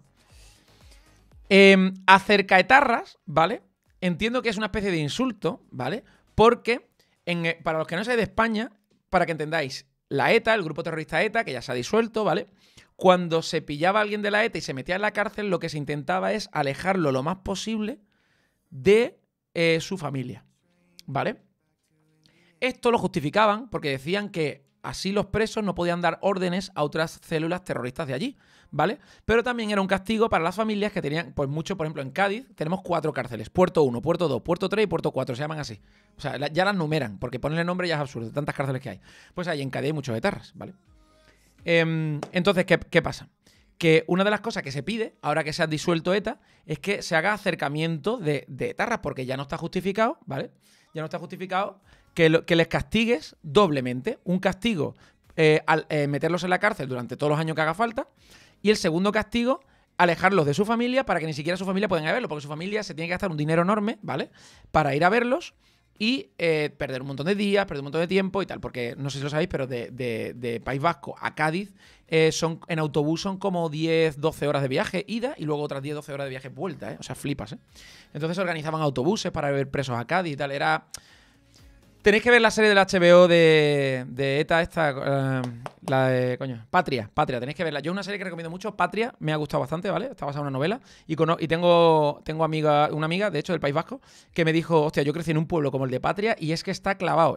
Acercaetarras, ¿vale? Entiendo que es una especie de insulto, ¿vale? Porque, para los que no seáis de España, para que entendáis, la ETA, el grupo terrorista ETA, que ya se ha disuelto, ¿vale? Cuando se pillaba a alguien de la ETA y se metía en la cárcel, lo que se intentaba es alejarlo lo más posible de su familia, ¿vale? Esto lo justificaban porque decían que así los presos no podían dar órdenes a otras células terroristas de allí, ¿vale? Pero también era un castigo para las familias que tenían, pues mucho, por ejemplo, en Cádiz tenemos 4 cárceles. Puerto 1, Puerto 2, Puerto 3 y Puerto 4, se llaman así. O sea, ya las numeran, porque ponerle nombre ya es absurdo, de tantas cárceles que hay. Pues ahí en Cádiz hay muchos etarras, ¿vale? Entonces, ¿qué pasa? Que una de las cosas que se pide, ahora que se ha disuelto ETA, es que se haga acercamiento de etarras, porque ya no está justificado, ¿vale? Ya no está justificado que les castigues doblemente. Un castigo al meterlos en la cárcel durante todos los años que haga falta, y el segundo castigo, alejarlos de su familia para que ni siquiera su familia puedan ir a verlos, porque su familia se tiene que gastar un dinero enorme, ¿vale? Para ir a verlos y perder un montón de días, perder un montón de tiempo y tal, porque no sé si lo sabéis, pero de País Vasco a Cádiz en autobús son como 10, 12 horas de viaje ida y luego otras 10, 12 horas de viaje vuelta, ¿eh? O sea, flipas, ¿eh? Entonces organizaban autobuses para ver presos a Cádiz y tal, era... Tenéis que ver la serie del HBO de ETA esta, la de, Patria, tenéis que verla. Yo una serie que recomiendo mucho, Patria, me ha gustado bastante, ¿vale? Está basada en una novela y tengo una amiga, de hecho, del País Vasco, que me dijo, hostia, yo crecí en un pueblo como el de Patria y es que está clavado.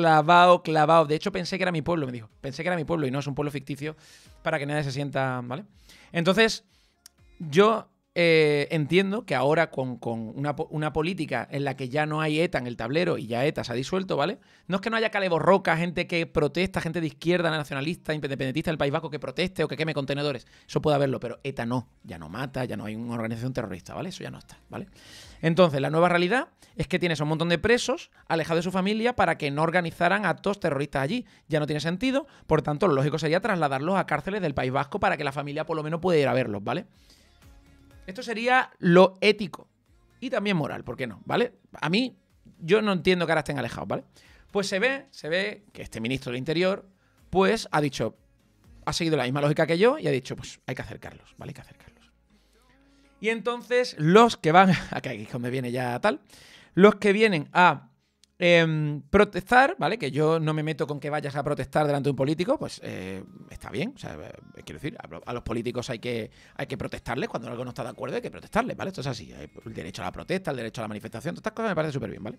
De hecho, pensé que era mi pueblo, me dijo. Pensé que era mi pueblo y no, es un pueblo ficticio para que nadie se sienta, ¿vale? Entonces, yo... entiendo que ahora con una política en la que ya no hay ETA en el tablero y ya ETA se ha disuelto, ¿vale? No es que no haya caleborroca, gente que protesta, gente de izquierda, nacionalista, independentista del País Vasco que proteste o que queme contenedores. Eso puede haberlo, pero ETA no. Ya no mata, ya no hay una organización terrorista, ¿vale? Eso ya no está, ¿vale? Entonces, la nueva realidad es que tienes un montón de presos alejados de su familia para que no organizaran actos terroristas allí. Ya no tiene sentido, por tanto, lo lógico sería trasladarlos a cárceles del País Vasco para que la familia por lo menos pueda ir a verlos, ¿vale? Esto sería lo ético y también moral, ¿por qué no? ¿Vale? A mí, yo no entiendo que ahora estén alejados, ¿vale? Pues se ve que este ministro del Interior, pues ha seguido la misma lógica que yo y ha dicho, pues hay que acercarlos, ¿vale? Hay que acercarlos. Y entonces los que van, aquí es donde viene ya tal, los que vienen a protestar, ¿vale? Que yo no me meto con que vayas a protestar delante de un político, pues está bien. O sea, quiero decir, a los políticos hay que protestarles. Cuando algo no está de acuerdo hay que protestarles, ¿vale? Esto es así. Hay el derecho a la protesta, el derecho a la manifestación, todas estas cosas me parecen súper bien, ¿vale?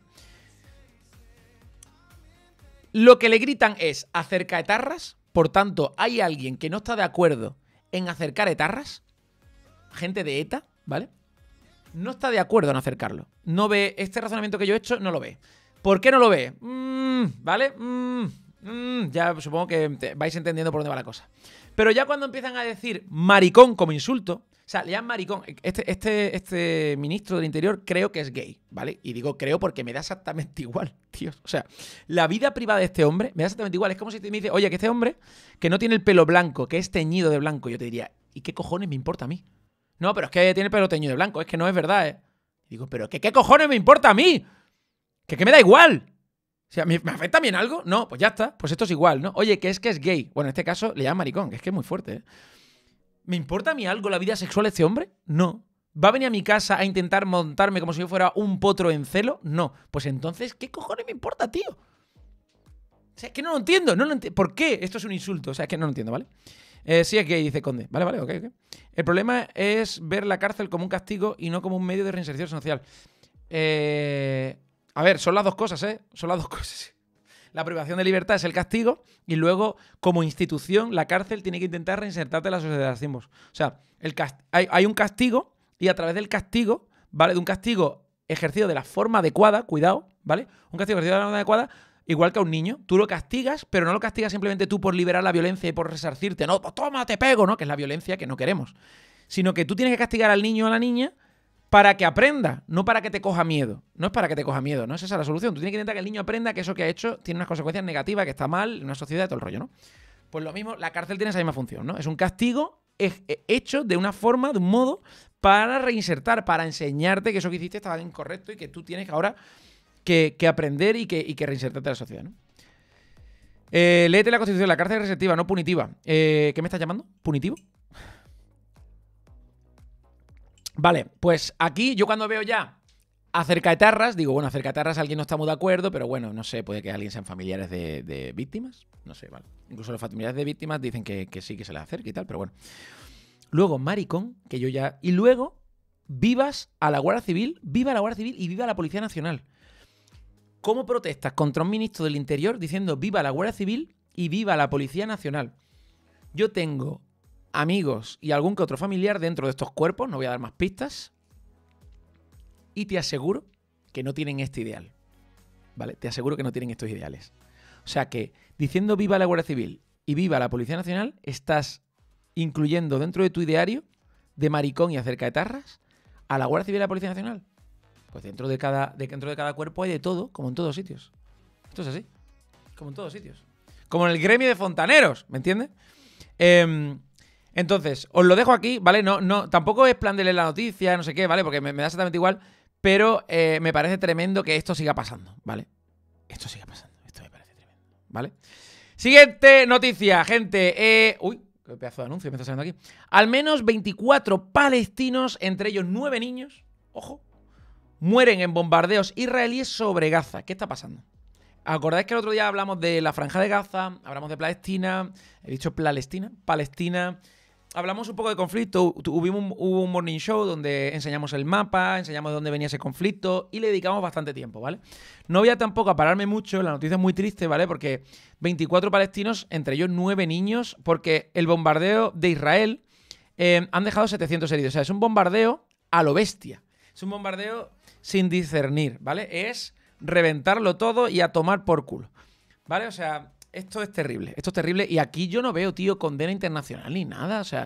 Lo que le gritan es acerca etarras, por tanto, hay alguien que no está de acuerdo en acercar etarras, gente de ETA, ¿vale? no está de acuerdo en acercarlo. No ve este razonamiento que yo he hecho, no lo ve. ¿Por qué no lo ve? ¿Vale? Ya supongo que vais entendiendo por dónde va la cosa. Pero ya cuando empiezan a decir maricón como insulto, o sea, le llaman maricón. Este ministro del Interior creo que es gay, ¿vale? Y digo creo porque me da exactamente igual, tío. O sea, la vida privada de este hombre me da exactamente igual. Es como si me dice, oye, que este hombre que no tiene el pelo blanco, que es teñido de blanco, yo te diría, ¿y qué cojones me importa a mí? No, pero es que tiene el pelo teñido de blanco, es que no es verdad, ¿eh? Digo, pero ¿qué cojones me importa a mí? Que me da igual. O sea, ¿me afecta a mí en algo? No, pues ya está. Pues esto es igual, ¿no? Oye, que es gay. Bueno, en este caso le llaman maricón, que es muy fuerte, ¿eh? ¿Me importa a mí algo la vida sexual de este hombre? No. ¿Va a venir a mi casa a intentar montarme como si yo fuera un potro en celo? No. Pues entonces, ¿qué cojones me importa, tío? O sea, es que no lo entiendo. ¿Por qué? Esto es un insulto. O sea, es que no lo entiendo, ¿vale? Sí es gay, dice Conde. Vale, ok. El problema es ver la cárcel como un castigo y no como un medio de reinserción social. A ver, son las dos cosas, ¿eh? Son las dos cosas. La privación de libertad es el castigo y luego, como institución, la cárcel tiene que intentar reinsertarte en la sociedad. O sea, hay un castigo y a través del castigo, ¿vale? De un castigo ejercido de la forma adecuada, cuidado, ¿vale? Un castigo ejercido de la forma adecuada, igual que a un niño. Tú lo castigas, pero no lo castigas simplemente tú por liberar la violencia y por resarcirte. No, pues toma, te pego, ¿no? Que es la violencia que no queremos. Sino que tú tienes que castigar al niño o a la niña para que aprenda, no para que te coja miedo. No es para que te coja miedo, no es esa la solución. Tú tienes que intentar que el niño aprenda que eso que ha hecho tiene unas consecuencias negativas, que está mal en una sociedad y todo el rollo, ¿no? Pues lo mismo, la cárcel tiene esa misma función, ¿no? Es un castigo hecho de una forma, de un modo, para reinsertar, para enseñarte que eso que hiciste estaba incorrecto y que tú tienes ahora que aprender y que reinsertarte a la sociedad, ¿no? Léete la Constitución, la cárcel es receptiva, no punitiva. ¿Qué me estás llamando? ¿Punitivo? Vale, pues aquí yo cuando veo ya acercaetarras, digo, bueno, acercaetarras alguien no está muy de acuerdo, pero bueno, no sé, puede que alguien sean familiares de víctimas, no sé, vale. Incluso los familiares de víctimas dicen que sí, que se les acerque y tal, pero bueno. Luego, maricón, que yo ya... Y luego, vivas a la Guardia Civil, viva la Guardia Civil y viva la Policía Nacional. ¿Cómo protestas contra un ministro del Interior diciendo viva la Guardia Civil y viva la Policía Nacional? Yo tengo amigos y algún que otro familiar dentro de estos cuerpos, no voy a dar más pistas, y te aseguro que no tienen este ideal, ¿vale? Te aseguro que no tienen estos ideales. O sea que diciendo viva la Guardia Civil y viva la Policía Nacional, estás incluyendo dentro de tu ideario de maricón y acercaetarras a la Guardia Civil y a la Policía Nacional. Pues dentro de cada cuerpo hay de todo, como en todos sitios. Esto es así, como en todos sitios. Como en el gremio de fontaneros, ¿me entiendes? Entonces, os lo dejo aquí, ¿vale? No, tampoco es plan de leer la noticia, no sé qué, ¿vale? Porque me da exactamente igual, pero me parece tremendo que esto siga pasando, ¿vale? Esto siga pasando, esto me parece tremendo, ¿vale? Siguiente noticia, gente. Uy, qué pedazo de anuncio me está saliendo aquí. Al menos 24 palestinos, entre ellos 9 niños, ojo, mueren en bombardeos israelíes sobre Gaza. ¿Qué está pasando? ¿Acordáis que el otro día hablamos de la Franja de Gaza? Hablamos de Palestina. He dicho Palestina. Hablamos un poco de conflicto. Hubo un morning show donde enseñamos el mapa, enseñamos de dónde venía ese conflicto y le dedicamos bastante tiempo, ¿vale? No voy a tampoco a pararme mucho. La noticia es muy triste, ¿vale? Porque 24 palestinos, entre ellos 9 niños, porque el bombardeo de Israel han dejado 700 heridos. O sea, es un bombardeo a lo bestia. Es un bombardeo sin discernir, ¿vale? Es reventarlo todo y a tomar por culo, ¿vale? O sea, esto es terrible y aquí yo no veo, tío, condena internacional ni nada, o sea...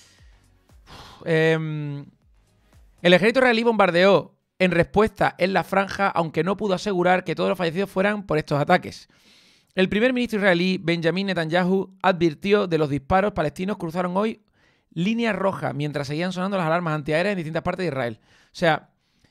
el ejército israelí bombardeó en respuesta en la franja, aunque no pudo asegurar que todos los fallecidos fueran por estos ataques. El primer ministro israelí, Benjamin Netanyahu, advirtió de los disparos palestinos cruzaron hoy líneas rojas mientras seguían sonando las alarmas antiaéreas en distintas partes de Israel. O sea...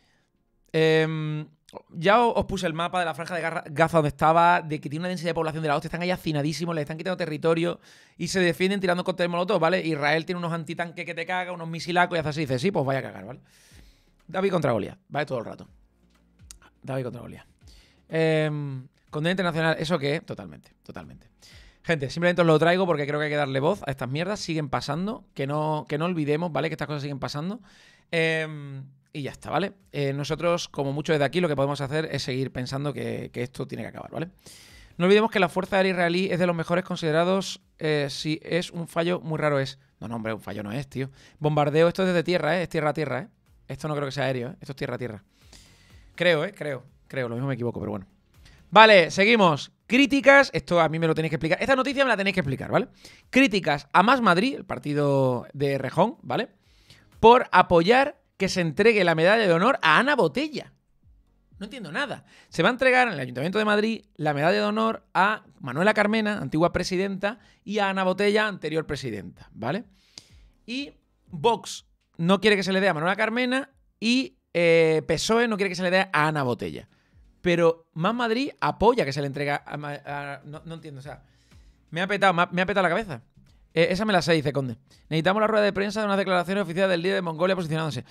ya os puse el mapa de la Franja de Gaza donde estaba, de que tiene una densidad de población de la hostia, están ahí hacinadísimos, le están quitando territorio y se defienden tirando cócteles molotov, ¿vale? Israel tiene unos antitanques que te cagan, unos misilacos y hace así, dice, sí, pues vaya a cagar, ¿vale? David contra Goliat, ¿vale? Todo el rato. David contra Goliat. Condena internacional, ¿eso qué es? Totalmente. Gente, simplemente os lo traigo porque creo que hay que darle voz a estas mierdas, siguen pasando, que no olvidemos, ¿vale? Que estas cosas siguen pasando. Y ya está, ¿vale? Nosotros, como mucho desde aquí, lo que podemos hacer es seguir pensando que esto tiene que acabar, ¿vale? No olvidemos que la Fuerza Aérea Israelí es de los mejores considerados. Si es un fallo, muy raro es. No, hombre, un fallo no es, tío. Bombardeo, esto es desde tierra, es tierra a tierra, Esto no creo que sea aéreo, ¿eh? Esto es tierra-tierra. Creo, ¿eh? Creo. Lo mismo me equivoco, pero bueno. Vale, seguimos. Críticas. Esto a mí me lo tenéis que explicar. Esta noticia me la tenéis que explicar, ¿vale? Críticas a Más Madrid, el partido de Rejón, ¿vale? Por apoyar que se entregue la medalla de honor a Ana Botella. No entiendo nada. Se va a entregar en el Ayuntamiento de Madrid la medalla de honor a Manuela Carmena, antigua presidenta, y a Ana Botella, anterior presidenta, ¿vale? Y Vox no quiere que se le dé a Manuela Carmena y PSOE no quiere que se le dé a Ana Botella. Pero Más Madrid apoya que se le entrega no entiendo, o sea, me ha petado la cabeza. Esa me la sé, dice Conde. Necesitamos la rueda de prensa de unas declaraciones oficiales del líder de Mongolia posicionándose.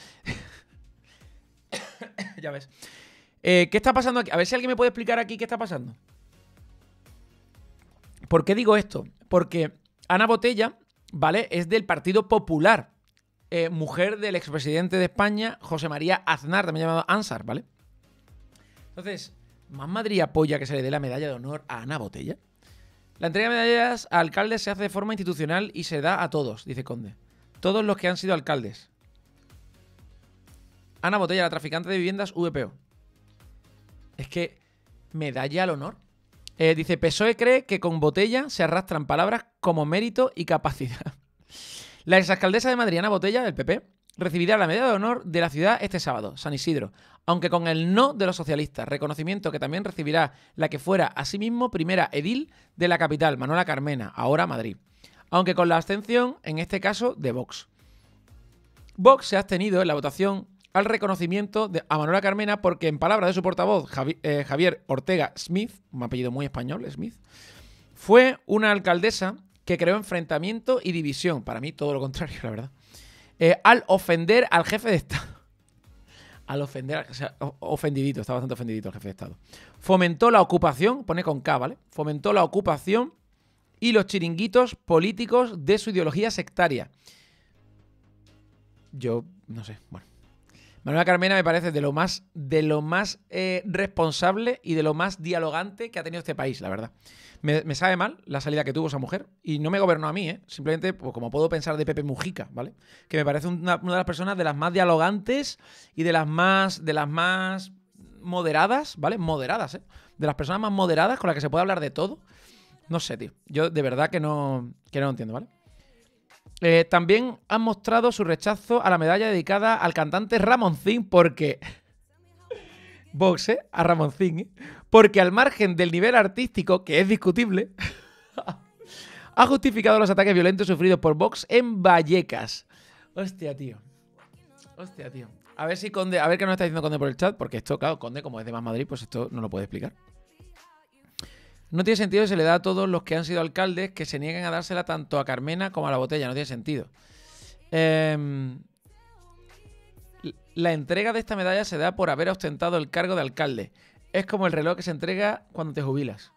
Ya ves. ¿Qué está pasando aquí? A ver si alguien me puede explicar aquí qué está pasando. ¿Por qué digo esto? Porque Ana Botella, ¿vale? Es del Partido Popular. Mujer del expresidente de España, José María Aznar, también llamado Ansar, ¿vale? Entonces, ¿Más Madrid apoya que se le dé la medalla de honor a Ana Botella? La entrega de medallas a alcaldes se hace de forma institucional y se da a todos, dice Conde. Todos los que han sido alcaldes. Ana Botella, la traficante de viviendas VPO. Es que, medalla al honor. Dice, PSOE cree que con Botella se arrastran palabras como mérito y capacidad. La exalcaldesa de Madrid, Ana Botella, del PP, recibirá la medalla de honor de la ciudad este sábado, San Isidro, aunque con el no de los socialistas, reconocimiento que también recibirá la que fuera asimismo primera edil de la capital, Manuela Carmena, ahora Madrid, aunque con la abstención, en este caso, de Vox. Vox se ha abstenido en la votación al reconocimiento a Manuela Carmena porque, en palabras de su portavoz, Javier Ortega Smith, un apellido muy español, Smith, fue una alcaldesa que creó enfrentamiento y división. Para mí, todo lo contrario, la verdad. Al ofender al jefe de Estado. Al ofender, o sea, ofendidito, está bastante ofendidito el jefe de Estado. Fomentó la ocupación, pone con K, ¿vale? Fomentó la ocupación y los chiringuitos políticos de su ideología sectaria. Yo, no sé, bueno. Manuela Carmena me parece de lo más responsable y de lo más dialogante que ha tenido este país, la verdad. Me sabe mal la salida que tuvo esa mujer y no me gobernó a mí, ¿eh? Simplemente, pues, como puedo pensar de Pepe Mujica, ¿vale? Que me parece una de las personas de las más dialogantes y de las más moderadas, ¿vale? Moderadas, ¿eh? De las personas más moderadas con las que se puede hablar de todo. No sé, tío. Yo de verdad que no entiendo, ¿vale? También han mostrado su rechazo a la medalla dedicada al cantante Ramoncín porque... Vox, a Ramoncín, porque al margen del nivel artístico, que es discutible, ha justificado los ataques violentos sufridos por Vox en Vallecas. Hostia, tío. A ver si Conde, a ver qué nos está diciendo Conde por el chat, porque esto, claro, Conde, como es de Más Madrid, pues esto no lo puede explicar. No tiene sentido que se le da a todos los que han sido alcaldes que se nieguen a dársela tanto a Carmena como a la Botella. No tiene sentido. La entrega de esta medalla se da por haber ostentado el cargo de alcalde. Es como el reloj que se entrega cuando te jubilas.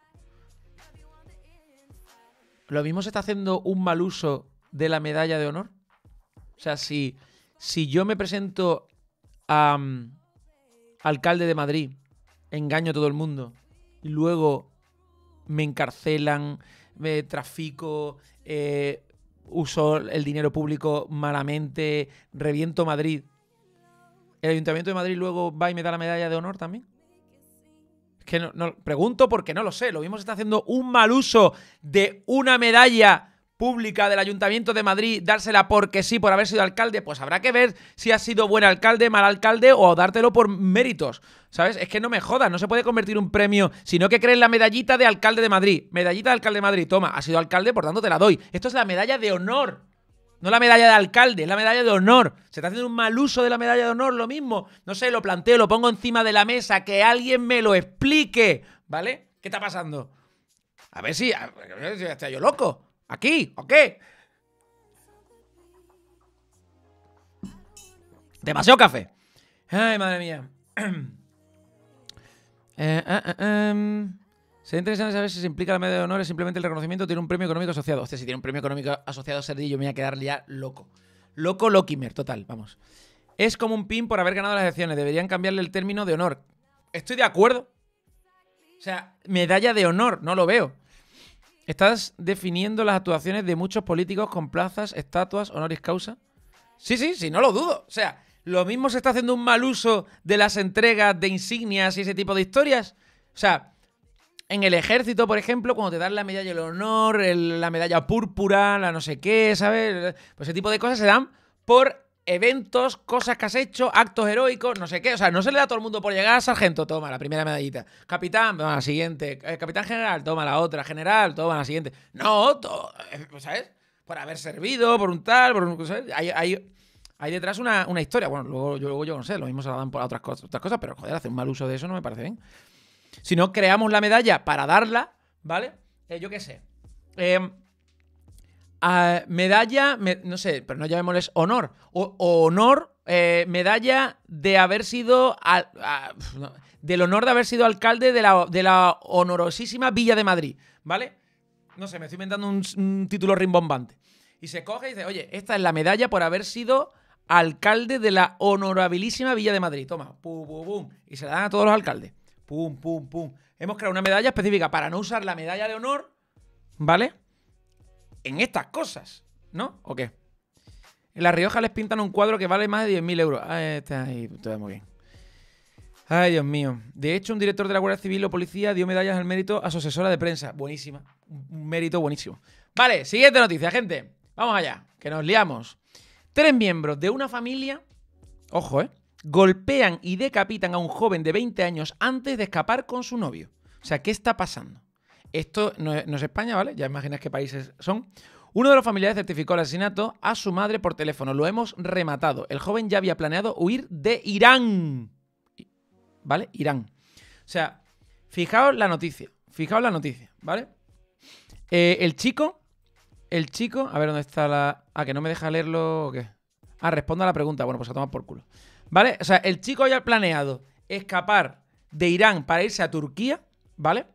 ¿Lo mismo se está haciendo un mal uso de la medalla de honor? O sea, si yo me presento a alcalde de Madrid, engaño a todo el mundo y luego me encarcelan, me trafico, uso el dinero público malamente, reviento Madrid, ¿el Ayuntamiento de Madrid luego va y me da la medalla de honor también? Es que no pregunto porque no lo sé. Lo mismo se está haciendo un mal uso de una medalla pública del Ayuntamiento de Madrid, dársela porque sí, por haber sido alcalde. Pues habrá que ver si has sido buen alcalde, mal alcalde o dártelo por méritos, ¿sabes? Es que no me jodas, no se puede convertir un premio, sino que crees la medallita de alcalde de Madrid. Medallita de alcalde de Madrid, toma, has sido alcalde, por tanto te la doy. Esto es la medalla de honor. No la medalla de alcalde, es la medalla de honor. Se está haciendo un mal uso de la medalla de honor, lo mismo. No sé, lo planteo, lo pongo encima de la mesa, que alguien me lo explique, ¿vale? ¿Qué está pasando? A ver si estoy yo loco. ¿Aquí? ¿O qué? Demasiado café. Ay, madre mía. Sería interesante saber si se implica la medalla de honor, es simplemente el reconocimiento o tiene un premio económico asociado. Hostia, si tiene un premio económico asociado a Sergi, yo me voy a quedar ya loco. Loquimer, total, vamos. Es como un pin por haber ganado las elecciones. Deberían cambiarle el término de honor. Estoy de acuerdo. O sea, medalla de honor, no lo veo. ¿Estás definiendo las actuaciones de muchos políticos con plazas, estatuas, honoris causa? Sí, no lo dudo. O sea, lo mismo se está haciendo un mal uso de las entregas de insignias y ese tipo de historias. O sea, en el ejército, por ejemplo, cuando te dan la medalla del honor, la medalla púrpura, la no sé qué, ¿sabes? Pues ese tipo de cosas se dan por eventos, cosas que has hecho, actos heroicos, no sé qué. O sea, no se le da a todo el mundo por llegar a sargento, toma la primera medallita. Capitán, toma la siguiente. Capitán general, toma la otra. General, toma la siguiente. No, ¿sabes? Por haber servido, por un tal, por un... ¿sabes? Hay detrás una historia. Bueno, luego yo no sé, lo mismo se la dan por otras cosas, pero joder, hacer un mal uso de eso no me parece bien. Si no, creamos la medalla para darla, ¿vale? Yo qué sé. Medalla, no sé, pero no llamémosles honor. O honor, medalla de haber sido... del honor de haber sido alcalde de la honorosísima Villa de Madrid, ¿vale? No sé, me estoy inventando un título rimbombante. Y se coge y dice, oye, esta es la medalla por haber sido alcalde de la honorabilísima Villa de Madrid. Toma, pum, pum, pum. Y se la dan a todos los alcaldes. Pum, pum, pum. Hemos creado una medalla específica para no usar la medalla de honor, ¿vale? En estas cosas, ¿no? ¿O qué? En La Rioja les pintan un cuadro que vale más de 10.000 euros. Está ahí, todo muy bien. Ay, Dios mío. De hecho, un director de la Guardia Civil o Policía dio medallas al mérito a su asesora de prensa. Buenísima. Un mérito buenísimo. Vale, siguiente noticia, gente. Vamos allá, que nos liamos. 3 miembros de una familia, ojo, golpean y decapitan a un joven de 20 años antes de escapar con su novio. O sea, ¿qué está pasando? Esto no es España, ¿vale? Ya imaginas qué países son. Uno de los familiares certificó el asesinato a su madre por teléfono. Lo hemos rematado. El joven ya había planeado huir de Irán. ¿Vale? Irán. O sea, fijaos la noticia, ¿vale? El chico, a ver dónde está la... Ah, que no me deja leerlo o qué. Ah, responda a la pregunta. Bueno, pues a tomar por culo. ¿Vale? O sea, el chico había planeado escapar de Irán para irse a Turquía, ¿vale?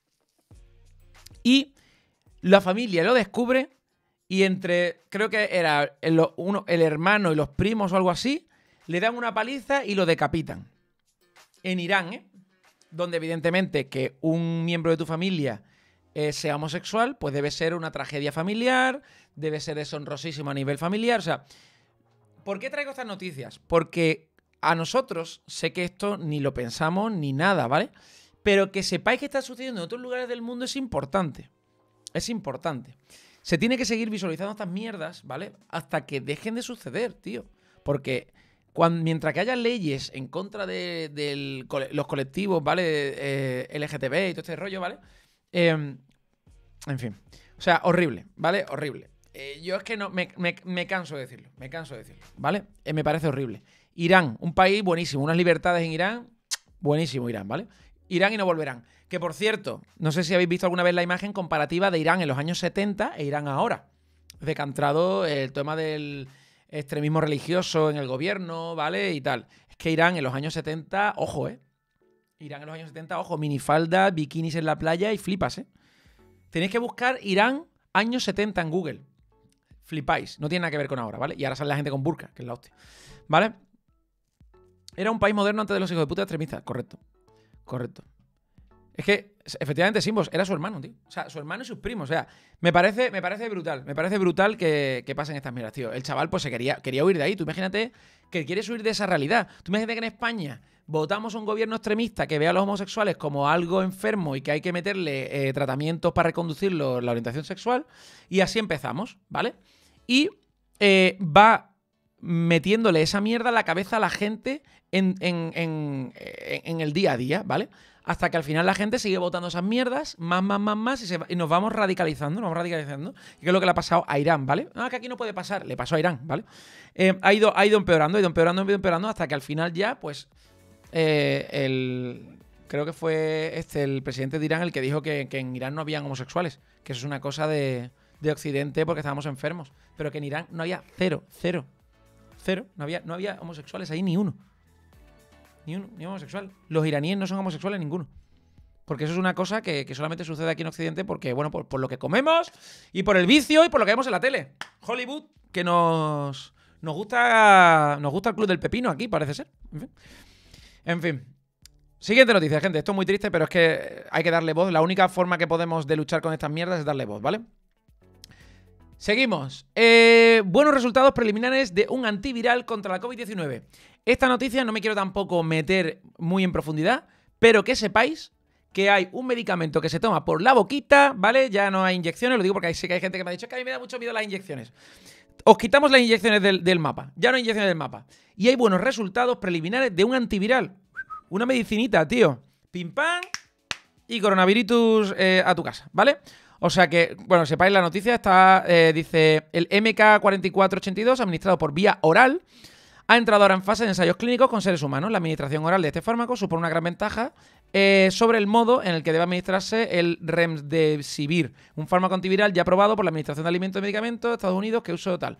Y la familia lo descubre y creo que era el hermano y los primos o algo así, le dan una paliza y lo decapitan. En Irán, donde evidentemente que un miembro de tu familia sea homosexual, pues debe ser una tragedia familiar, debe ser deshonrosísimo a nivel familiar. O sea, ¿por qué traigo estas noticias? Porque a nosotros, sé que esto ni lo pensamos ni nada, ¿vale? Pero que sepáis que está sucediendo en otros lugares del mundo es importante. Es importante. Se tiene que seguir visualizando estas mierdas, ¿vale? Hasta que dejen de suceder, tío. Porque... mientras que haya leyes en contra de los colectivos, ¿vale? LGTB y todo este rollo, ¿vale? En fin. O sea, horrible, ¿vale? Horrible. Yo es que no me canso de decirlo. ¿Vale? Me parece horrible. Irán, un país buenísimo. Unas libertades en Irán. Buenísimo Irán, ¿vale? Irán y no volverán. Que por cierto, no sé si habéis visto alguna vez la imagen comparativa de Irán en los años 70 e Irán ahora. De que ha entrado el tema del... extremismo religioso en el gobierno, ¿vale? Y tal. Es que Irán en los años 70, ojo, Irán en los años 70, ojo, minifalda, bikinis en la playa y flipas, Tenéis que buscar Irán años 70 en Google. Flipáis. No tiene nada que ver con ahora, ¿vale? Y ahora sale la gente con burka, que es la hostia. ¿Vale? Era un país moderno antes de los hijos de puta extremistas. Correcto. Es que, efectivamente, Simbos era su hermano, tío. O sea, su hermano y sus primos. O sea, me parece brutal. Me parece brutal que pasen estas mierdas, tío. El chaval, pues, quería huir de ahí. Tú imagínate que quieres huir de esa realidad. Tú imagínate que en España votamos a un gobierno extremista que ve a los homosexuales como algo enfermo y que hay que meterle tratamientos para reconducirlo la orientación sexual. Y así empezamos, ¿vale? Y va metiéndole esa mierda a la cabeza a la gente en el día a día, ¿vale? Hasta que al final la gente sigue votando esas mierdas, más, y nos vamos radicalizando. Y que es lo que le ha pasado a Irán, ¿vale? que aquí no puede pasar, le pasó a Irán, ¿vale? Ha ido empeorando hasta que al final ya, pues, creo que fue el presidente de Irán el que dijo que en Irán no habían homosexuales, que eso es una cosa de Occidente porque estábamos enfermos, pero que en Irán no había cero, no había homosexuales ahí ni uno. Ni homosexual. Los iraníes no son homosexuales ninguno. Porque eso es una cosa que solamente sucede aquí en Occidente porque, bueno, por lo que comemos y por el vicio y por lo que vemos en la tele. Hollywood, que nos gusta el Club del Pepino aquí, parece ser. En fin. Siguiente noticia, gente. Esto es muy triste, pero es que hay que darle voz. La única forma que podemos de luchar con estas mierdas es darle voz, ¿vale? Seguimos. Buenos resultados preliminares de un antiviral contra la COVID-19. Esta noticia no me quiero tampoco meter muy en profundidad, pero que sepáis que hay un medicamento que se toma por la boquita, ¿vale? Ya no hay inyecciones, lo digo porque sé que hay gente que me ha dicho que a mí me da mucho miedo las inyecciones. Os quitamos las inyecciones del mapa. Ya no hay inyecciones del mapa. Y hay buenos resultados preliminares de un antiviral. Una medicinita, tío. Pim pam. Y coronavirus a tu casa, ¿vale? O sea que, bueno, sepáis la noticia. Está, dice, el MK4482, administrado por vía oral, ha entrado ahora en fase de ensayos clínicos con seres humanos. La administración oral de este fármaco supone una gran ventaja sobre el modo en el que debe administrarse el Remdesivir, un fármaco antiviral ya aprobado por la Administración de Alimentos y Medicamentos de Estados Unidos que uso tal.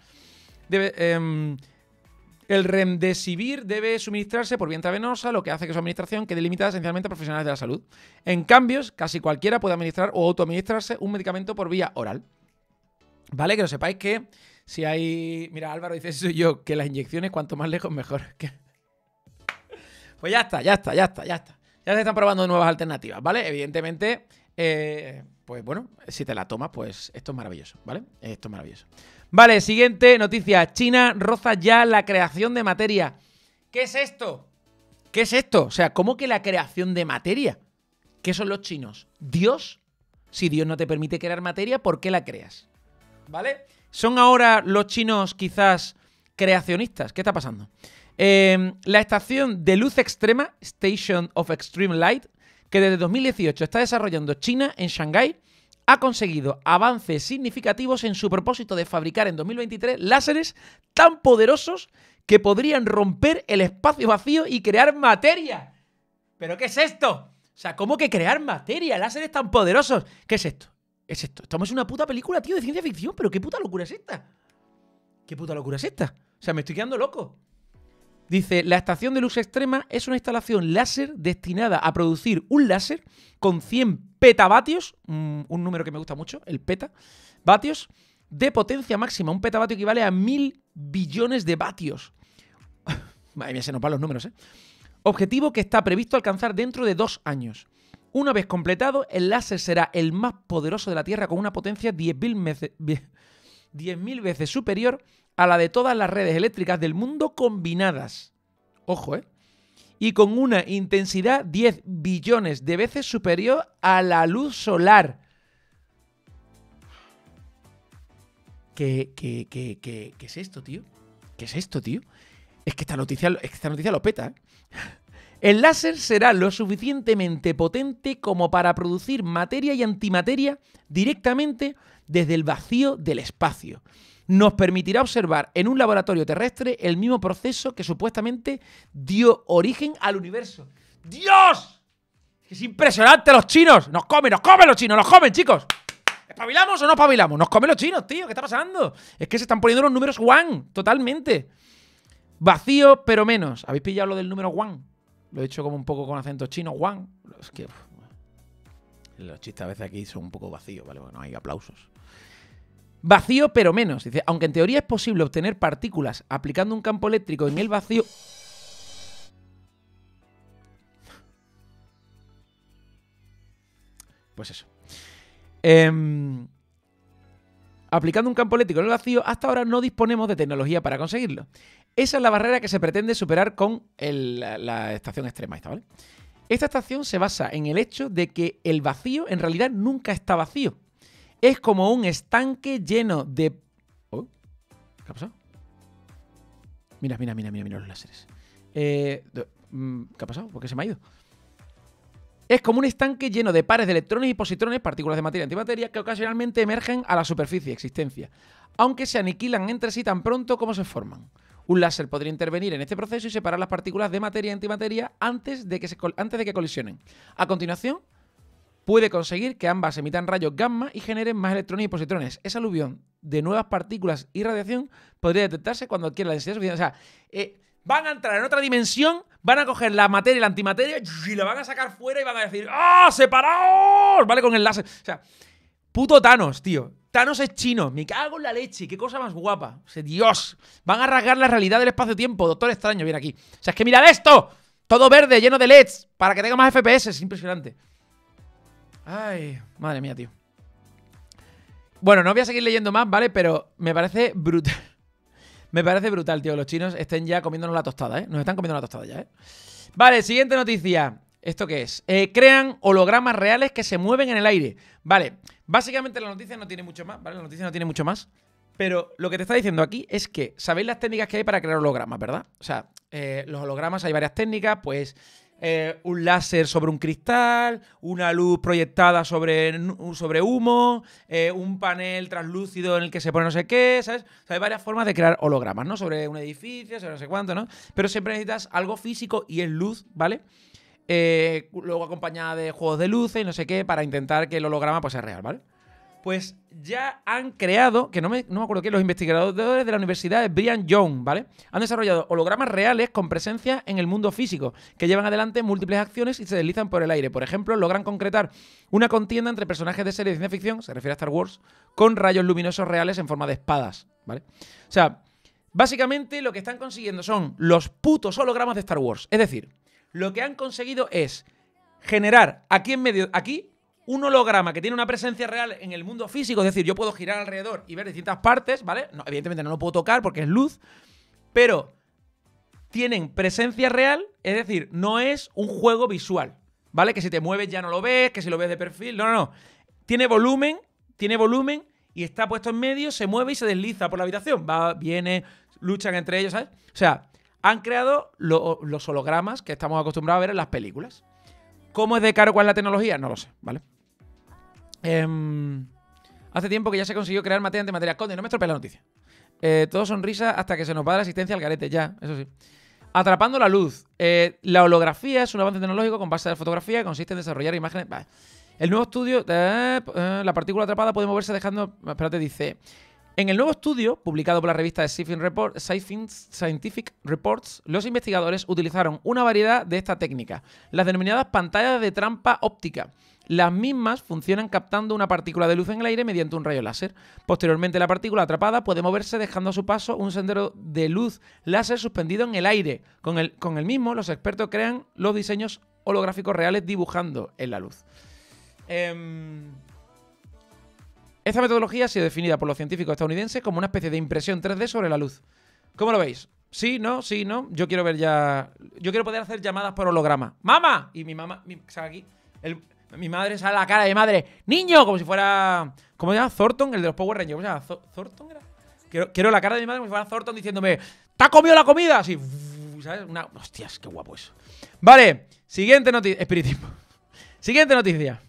El Remdesivir debe suministrarse por vía intravenosa, lo que hace que su administración quede limitada esencialmente a profesionales de la salud. En cambio, casi cualquiera puede administrar o autoadministrarse un medicamento por vía oral. ¿Vale? Que lo sepáis que si hay... Mira, Álvaro dice eso yo, que las inyecciones cuanto más lejos mejor. Pues ya está. Ya se están probando nuevas alternativas, ¿vale? Evidentemente, pues bueno, si te la tomas, pues esto es maravilloso, ¿vale? Esto es maravilloso. Vale, siguiente noticia. China roza ya la creación de materia. ¿Qué es esto? ¿Qué es esto? O sea, ¿cómo que la creación de materia? ¿Qué son los chinos? ¿Dios? Si Dios no te permite crear materia, ¿por qué la creas? ¿Vale? ¿Son ahora los chinos quizás creacionistas? ¿Qué está pasando? La estación de luz extrema, Station of Extreme Light, que desde 2018 está desarrollando China en Shanghái, ha conseguido avances significativos en su propósito de fabricar en 2023 láseres tan poderosos que podrían romper el espacio vacío y crear materia. ¿Pero qué es esto? O sea, ¿cómo que crear materia? Láseres tan poderosos. ¿Qué es esto? ¿Es esto? Estamos en una puta película, tío, de ciencia ficción. ¿Pero qué puta locura es esta? ¿Qué puta locura es esta? O sea, me estoy quedando loco. Dice, la estación de luz extrema es una instalación láser destinada a producir un láser con 100 petavatios, un número que me gusta mucho, el peta, vatios, de potencia máxima. Un petavatio equivale a 1000 billones de vatios. Madre mía, se nos van los números, ¿eh? Objetivo que está previsto alcanzar dentro de 2 años. Una vez completado, el láser será el más poderoso de la Tierra con una potencia 10.000 veces superior a la de todas las redes eléctricas del mundo combinadas. Ojo, ¿eh? Y con una intensidad 10 billones de veces superior a la luz solar. ¿Qué es esto, tío? ¿Qué es esto, tío? Es que esta noticia lo peta, ¿eh? El láser será lo suficientemente potente como para producir materia y antimateria directamente desde el vacío del espacio. Nos permitirá observar en un laboratorio terrestre el mismo proceso que supuestamente dio origen al universo. ¡Dios! Es impresionante los chinos. Nos comen los chinos, nos comen, chicos. ¿Espabilamos o no espabilamos? Nos comen los chinos, tío. ¿Qué está pasando? Es que se están poniendo los números one, totalmente. Vacío, pero menos. ¿Habéis pillado lo del número one? Lo he hecho como un poco con acento chino, one. Es que los chistes a veces aquí son un poco vacíos, ¿vale? Bueno, hay aplausos. Vacío, pero menos. Dice, aunque en teoría es posible obtener partículas aplicando un campo eléctrico en el vacío... Pues eso. Aplicando un campo eléctrico en el vacío, hasta ahora no disponemos de tecnología para conseguirlo. Esa es la barrera que se pretende superar con la estación extrema, ¿vale? Esta estación se basa en el hecho de que el vacío en realidad nunca está vacío. Es como un estanque lleno de... ¿Oh? ¿Qué ha pasado? Mira los láseres. ¿Qué ha pasado? ¿Por qué se me ha ido? Es como un estanque lleno de pares de electrones y positrones, partículas de materia y antimateria, que ocasionalmente emergen a la superficie de existencia, aunque se aniquilan entre sí tan pronto como se forman. Un láser podría intervenir en este proceso y separar las partículas de materia y antimateria antes de que colisionen. A continuación, puede conseguir que ambas emitan rayos gamma y generen más electrones y positrones. Esa aluvión de nuevas partículas y radiación podría detectarse cuando adquiera la densidad suficiente. O sea, van a entrar en otra dimensión, van a coger la materia y la antimateria y la van a sacar fuera y van a decir ¡ah, separaos! ¿Vale? Con el láser. O sea, puto Thanos, tío. Thanos es chino. Me cago en la leche. Qué cosa más guapa. O sea, Dios. Van a rasgar la realidad del espacio-tiempo. Doctor Extraño, viene aquí. O sea, es que mirad esto. Todo verde, lleno de LEDs. Para que tenga más FPS. Es impresionante. Ay, madre mía, tío. Bueno, no voy a seguir leyendo más, ¿vale? Pero me parece brutal. Me parece brutal, tío, que los chinos estén ya comiéndonos la tostada, ¿eh? Nos están comiendo la tostada ya, ¿eh? Vale, siguiente noticia. ¿Esto qué es? Crean hologramas reales que se mueven en el aire. Vale, básicamente la noticia no tiene mucho más, ¿vale? La noticia no tiene mucho más. Pero lo que te está diciendo aquí es que sabéis las técnicas que hay para crear hologramas, ¿verdad? O sea, los hologramas hay varias técnicas, pues un láser sobre un cristal, una luz proyectada sobre humo, un panel translúcido en el que se pone no sé qué, ¿sabes? O sea, hay varias formas de crear hologramas, ¿no? Sobre un edificio, sobre no sé cuánto, ¿no? Pero siempre necesitas algo físico y es luz, ¿vale? Luego acompañada de juegos de luces y no sé qué, para intentar que el holograma pues sea real, ¿vale? Pues ya han creado, que no me acuerdo qué, los investigadores de la Universidad de Brigham Young, ¿vale? Han desarrollado hologramas reales con presencia en el mundo físico, que llevan adelante múltiples acciones y se deslizan por el aire. Por ejemplo, logran concretar una contienda entre personajes de series de ciencia ficción, se refiere a Star Wars, con rayos luminosos reales en forma de espadas, ¿vale? O sea, básicamente lo que están consiguiendo son los putos hologramas de Star Wars. Es decir, lo que han conseguido es generar aquí en medio, aquí, un holograma que tiene una presencia real en el mundo físico, es decir, yo puedo girar alrededor y ver distintas partes, ¿vale? No, evidentemente no lo puedo tocar porque es luz, pero tienen presencia real, es decir, no es un juego visual, ¿vale? Que si te mueves ya no lo ves, que si lo ves de perfil, no. Tiene volumen y está puesto en medio, se mueve y se desliza por la habitación. Va, viene, luchan entre ellos, ¿sabes? O sea, han creado los hologramas que estamos acostumbrados a ver en las películas. ¿Cómo es de caro cuál es la tecnología? No lo sé, ¿vale? Hace tiempo que ya se consiguió crear materia antimateria. Conde, no me estropees la noticia. Todo sonrisa hasta que se nos va la asistencia al garete, ya, eso sí. Atrapando la luz. La holografía es un avance tecnológico con base de fotografía que consiste en desarrollar imágenes. Vale. El nuevo estudio, la partícula atrapada puede moverse dejando. Espérate, dice. En el nuevo estudio, publicado por la revista de Scientific Reports, los investigadores utilizaron una variedad de esta técnica, las denominadas pantallas de trampa óptica. Las mismas funcionan captando una partícula de luz en el aire mediante un rayo láser. Posteriormente, la partícula atrapada puede moverse dejando a su paso un sendero de luz láser suspendido en el aire. Con el mismo, los expertos crean los diseños holográficos reales dibujando en la luz. Esta metodología ha sido definida por los científicos estadounidenses como una especie de impresión 3D sobre la luz. ¿Cómo lo veis? ¿Sí? ¿No? ¿Sí? ¿No? Yo quiero ver ya... Yo quiero poder hacer llamadas por holograma. ¡Mamá! Y mi mamá... ¿Sale aquí? Mi madre sale a la cara de madre. ¡Niño! Como si fuera... ¿Cómo se llama? Thornton, el de los Power Rangers. ¿Cómo se llama? ¿Thornton era? Quiero la cara de mi madre como si fuera Thornton diciéndome ¿te has comido la comida? Así, ¿sabes? Hostias, qué guapo eso. Vale, siguiente noticia. Espiritismo. Siguiente noticia.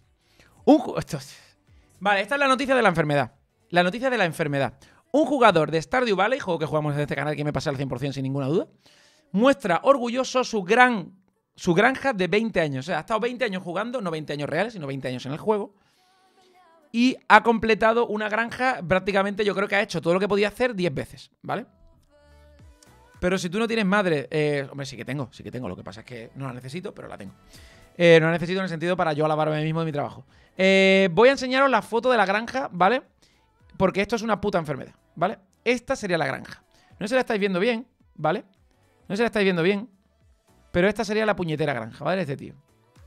Vale, esta es la noticia de la enfermedad. La noticia de la enfermedad. Un jugador de Stardew Valley, juego que jugamos en este canal que me pasa al 100% sin ninguna duda, muestra orgulloso su granja de 20 años. O sea, ha estado 20 años jugando, no 20 años reales, sino 20 años en el juego. Y ha completado una granja, prácticamente yo creo que ha hecho todo lo que podía hacer 10 veces, ¿vale? Pero si tú no tienes madre... hombre, sí que tengo. Lo que pasa es que no la necesito, pero la tengo. No la necesito en el sentido para yo alabarme a mí mismo de mi trabajo. Voy a enseñaros la foto de la granja, ¿vale? Porque esto es una puta enfermedad, ¿vale? Esta sería la granja. No sé si la estáis viendo bien, ¿vale? No sé si la estáis viendo bien. Pero esta sería la puñetera granja, ¿vale? Este tío.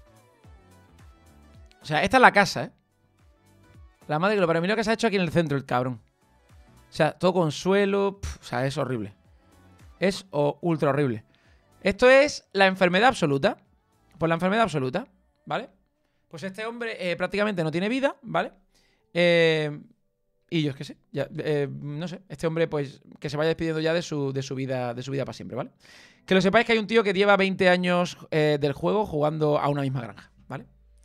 O sea, esta es la casa, ¿eh? La madre que lo para mí lo que se ha hecho aquí en el centro, el cabrón. O sea, todo con suelo. O sea, es horrible. Es ultra horrible. Esto es la enfermedad absoluta. Pues la enfermedad absoluta, ¿vale? Pues este hombre prácticamente no tiene vida, ¿vale? Y yo es que sé, ya, no sé, este hombre pues que se vaya despidiendo ya de su vida para siempre, ¿vale? Que lo sepáis que hay un tío que lleva 20 años del juego jugando a una misma granja, ¿vale?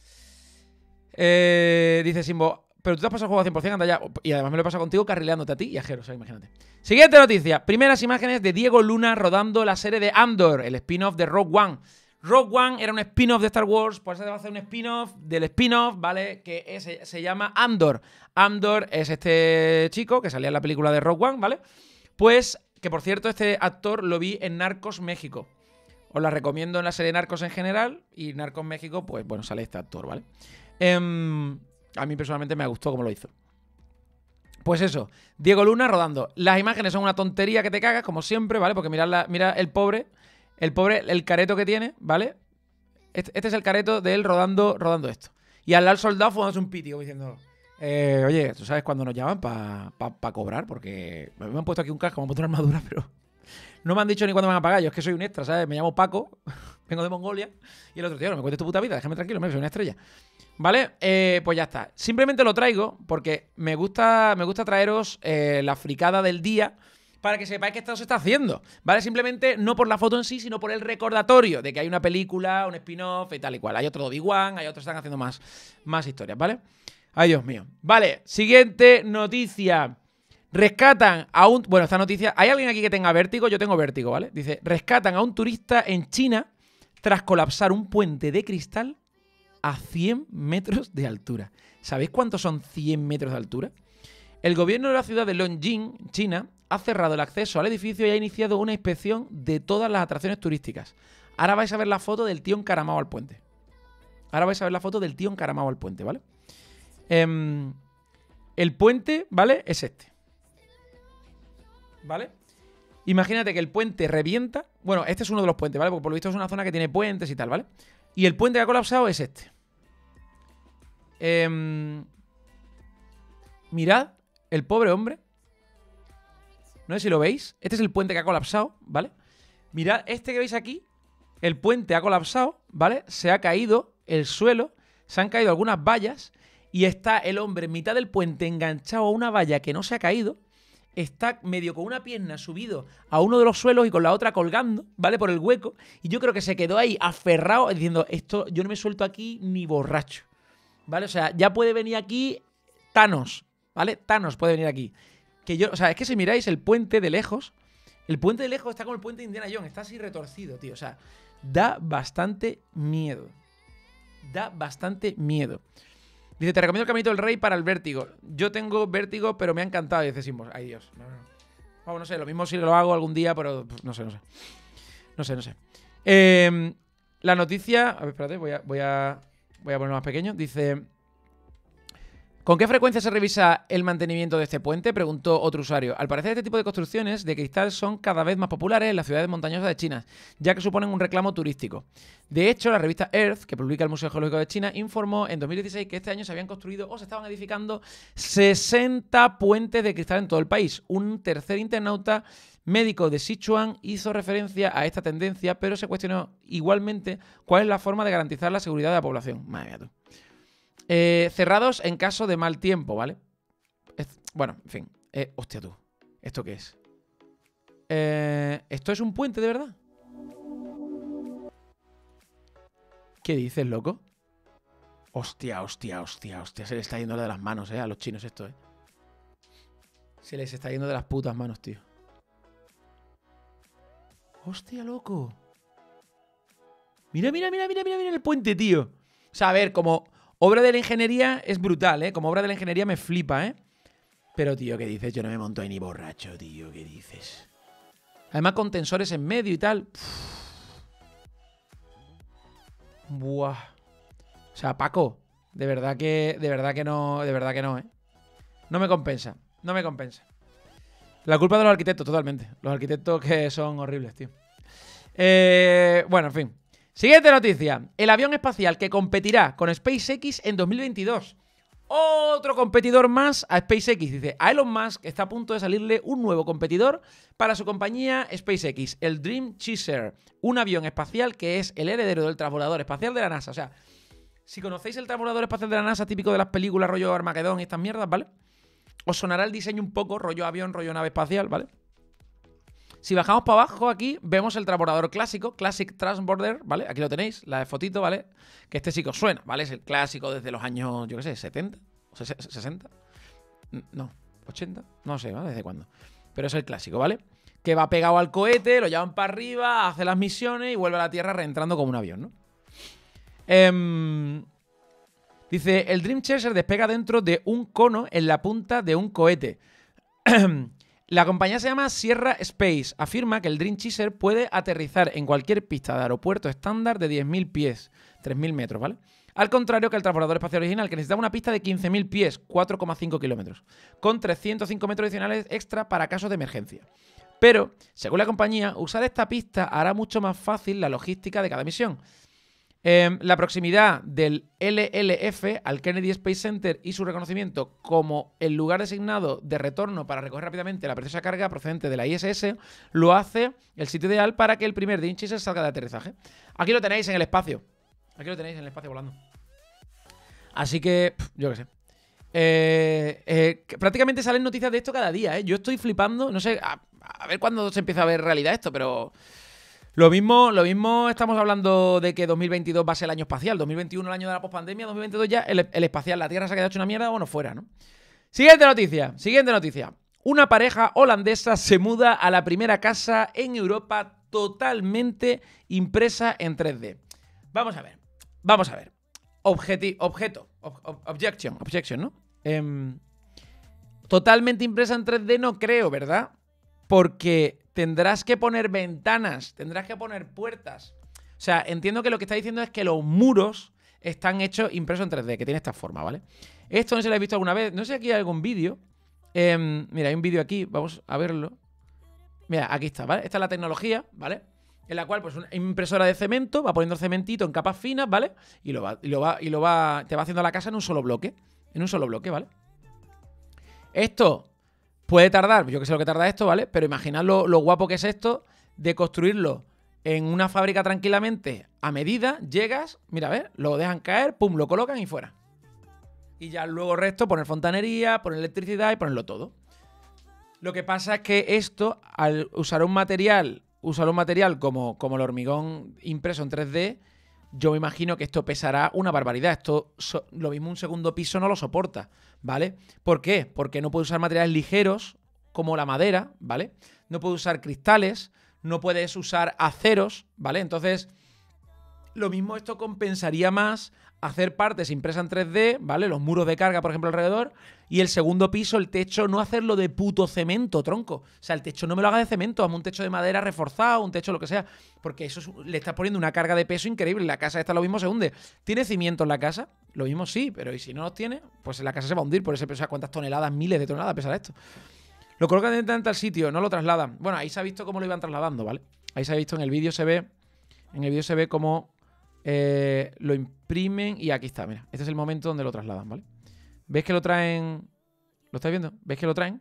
Dice Simbo, pero tú te has pasado el juego a 100%, anda ya. Y además me lo he pasado contigo carrileándote a ti y a Jero, o sea, imagínate. Siguiente noticia, primeras imágenes de Diego Luna rodando la serie de Andor, el spin-off de Rogue One. Rogue One era un spin-off de Star Wars, pues se va a hacer un spin-off del spin-off, ¿vale? Que se llama Andor. Andor es este chico que salía en la película de Rogue One, ¿vale? Pues, que por cierto, este actor lo vi en Narcos México. Os la recomiendo en la serie Narcos en general y Narcos México, pues bueno, sale este actor, ¿vale? A mí personalmente me gustó cómo lo hizo. Pues eso, Diego Luna rodando. Las imágenes son una tontería que te cagas, como siempre, ¿vale? Porque mira el pobre... El careto que tiene, ¿vale? Este es el careto de él rodando esto. Y al lado el soldado fumándose un piti, como diciendo... Oye, tú sabes cuando nos llaman para cobrar, porque me han puesto aquí un casco, me han puesto una armadura, pero no me han dicho ni cuándo me van a pagar. Yo es que soy un extra, ¿sabes? Me llamo Paco, vengo de Mongolia, y el otro tío, no me cuentes tu puta vida, déjame tranquilo, soy una estrella. ¿Vale? Pues ya está. Simplemente lo traigo porque me gusta traeros la fricada del día para que sepáis que esto se está haciendo, ¿vale? Simplemente no por la foto en sí, sino por el recordatorio de que hay una película, un spin-off y tal y cual. Hay otro Obi-Wan, hay otros que están haciendo más historias, ¿vale? Ay, Dios mío. Vale, siguiente noticia. Rescatan a un... Bueno, esta noticia... ¿Hay alguien aquí que tenga vértigo? Yo tengo vértigo, ¿vale? Dice, rescatan a un turista en China tras colapsar un puente de cristal a 100 metros de altura. ¿Sabéis cuántos son 100 metros de altura? El gobierno de la ciudad de Longjing, China, ha cerrado el acceso al edificio y ha iniciado una inspección de todas las atracciones turísticas. Ahora vais a ver la foto del tío encaramado al puente. ¿Vale? El puente, ¿vale? Es este. ¿Vale? Imagínate que el puente revienta. Bueno, este es uno de los puentes, ¿vale? Porque por lo visto es una zona que tiene puentes y tal, ¿vale? Y el puente que ha colapsado es este. Mirad, el pobre hombre. No sé si lo veis. Este es el puente que ha colapsado, ¿vale? Mirad, este que veis aquí. El puente ha colapsado, ¿vale? Se ha caído el suelo. Se han caído algunas vallas. Y está el hombre en mitad del puente enganchado a una valla que no se ha caído. Está medio con una pierna subido a uno de los suelos y con la otra colgando, ¿vale? Por el hueco. Y yo creo que se quedó ahí aferrado diciendo, esto yo no me suelto aquí ni borracho, ¿vale? O sea, ya puede venir aquí Thanos, ¿vale? Thanos puede venir aquí. O sea, es que si miráis el puente de lejos, está como el puente de Indiana Jones, está así retorcido, tío. O sea, da bastante miedo. Dice, te recomiendo el Caminito del Rey para el vértigo. Yo tengo vértigo, pero me ha encantado. Y dice Simbos, ay Dios. No sé, lo mismo si lo hago algún día, pero no sé. La noticia... A ver, espérate, voy a ponerlo más pequeño. Dice... ¿Con qué frecuencia se revisa el mantenimiento de este puente?, preguntó otro usuario. Al parecer, este tipo de construcciones de cristal son cada vez más populares en las ciudades montañosas de China, ya que suponen un reclamo turístico. De hecho, la revista Earth, que publica el Museo Geológico de China, informó en 2016 que este año se habían construido o se estaban edificando 60 puentes de cristal en todo el país. Un tercer internauta médico de Sichuan hizo referencia a esta tendencia, pero se cuestionó igualmente cuál es la forma de garantizar la seguridad de la población. Madre mía, tú. Cerrados en caso de mal tiempo, ¿vale? Bueno, en fin. Hostia, tú. ¿Esto qué es? ¿Esto es un puente de verdad? ¿Qué dices, loco? Hostia. Se le está yendo de las manos, a los chinos esto, Se les está yendo de las putas manos, tío. Hostia, loco. Mira el puente, tío. O sea, a ver, como... Obra de la ingeniería es brutal, Como obra de la ingeniería me flipa, Pero, tío, ¿qué dices? Yo no me monto ahí ni borracho, tío. ¿Qué dices? Además con tensores en medio y tal. Buah. O sea, Paco, de verdad que no, No me compensa. La culpa de los arquitectos, totalmente. Los arquitectos que son horribles, tío. Bueno, en fin. Siguiente noticia. El avión espacial que competirá con SpaceX en 2022. Otro competidor más a SpaceX. Dice, a Elon Musk está a punto de salirle un nuevo competidor para su compañía SpaceX, el Dream Chaser, un avión espacial que es el heredero del transbordador espacial de la NASA. O sea, si conocéis el transbordador espacial de la NASA, típico de las películas rollo Armagedón y estas mierdas, ¿vale? Os sonará el diseño un poco rollo avión, rollo nave espacial, ¿vale? Si bajamos para abajo aquí, vemos el transbordador clásico, Classic Transborder, ¿vale? Aquí lo tenéis, la fotito, ¿vale? Que este sí que os suena, ¿vale? Es el clásico desde los años, yo qué sé, 70, 60, no, 80, no sé, ¿vale? ¿Desde cuándo? Pero es el clásico, ¿vale? Que va pegado al cohete, lo llevan para arriba, hace las misiones y vuelve a la Tierra reentrando como un avión, ¿no? Dice, el Dream Chaser despega dentro de un cono en la punta de un cohete. La compañía se llama Sierra Space. Afirma que el Dream Chaser puede aterrizar en cualquier pista de aeropuerto estándar de 10.000 pies, 3.000 metros, ¿vale? Al contrario que el transbordador espacial original, que necesitaba una pista de 15.000 pies, 4,5 kilómetros, con 305 metros adicionales extra para casos de emergencia. Pero, según la compañía, usar esta pista hará mucho más fácil la logística de cada misión. La proximidad del LLF al Kennedy Space Center y su reconocimiento como el lugar designado de retorno para recoger rápidamente la preciosa carga procedente de la ISS lo hace el sitio ideal para que el primer Dream Chaser salga de aterrizaje. Aquí lo tenéis en el espacio. Aquí lo tenéis en el espacio volando. Así que, yo qué sé. Prácticamente salen noticias de esto cada día, ¿eh? Yo estoy flipando. No sé, a ver cuándo se empieza a ver realidad esto, pero... Lo mismo estamos hablando de que 2022 va a ser el año espacial, 2021 el año de la pospandemia, 2022 ya el espacial, la Tierra se ha quedado hecho una mierda o no fuera, ¿no? Siguiente noticia. Una pareja holandesa se muda a la primera casa en Europa totalmente impresa en 3D. Vamos a ver. Objection, ¿no? Totalmente impresa en 3D no creo, ¿verdad? Porque tendrás que poner ventanas, tendrás que poner puertas. O sea, entiendo que lo que está diciendo es que los muros están hechos impresos en 3D, que tiene esta forma, ¿vale? Esto no sé si lo he visto alguna vez. No sé si aquí hay algún vídeo. Mira, hay un vídeo aquí, vamos a verlo. Mira, aquí está, ¿vale? Esta es la tecnología, ¿vale? En la cual, pues, una impresora de cemento va poniendo cementito en capas finas, ¿vale? Y te va haciendo la casa en un solo bloque. ¿Vale? Esto puede tardar, yo que sé lo que tarda esto, ¿vale? Pero imaginad lo guapo que es esto de construirlo en una fábrica tranquilamente a medida. Llegas, mira, a ver, lo dejan caer, pum, lo colocan y fuera. Y ya luego el resto, poner fontanería, poner electricidad y ponerlo todo. Lo que pasa es que esto, al usar un material como el hormigón impreso en 3D, yo me imagino que esto pesará una barbaridad. Esto, lo mismo un segundo piso no lo soporta, ¿vale? ¿Por qué? Porque no puede usar materiales ligeros como la madera, ¿vale? No puede usar cristales, no puedes usar aceros, ¿vale? Entonces, lo mismo esto compensaría más hacer partes impresas en 3D, ¿vale? Los muros de carga, por ejemplo, alrededor. Y el segundo piso, el techo, no hacerlo de puto cemento, tronco. O sea, el techo no me lo haga de cemento, hazme un techo de madera reforzado, un techo lo que sea. Porque eso le estás poniendo una carga de peso increíble. La casa esta lo mismo se hunde. ¿Tiene cimientos la casa? Lo mismo sí, pero ¿y si no los tiene? Pues la casa se va a hundir por ese peso. O sea, ¿cuántas toneladas? Miles de toneladas pesará esto. Lo colocan en tal sitio, no lo trasladan. Bueno, ahí se ha visto cómo lo iban trasladando, ¿vale? Ahí se ha visto, en el vídeo se ve cómo lo imprimen y aquí está, mira. Este es el momento donde lo trasladan, ¿vale? ¿Ves que lo traen? ¿Lo estáis viendo? ¿Ves que lo traen?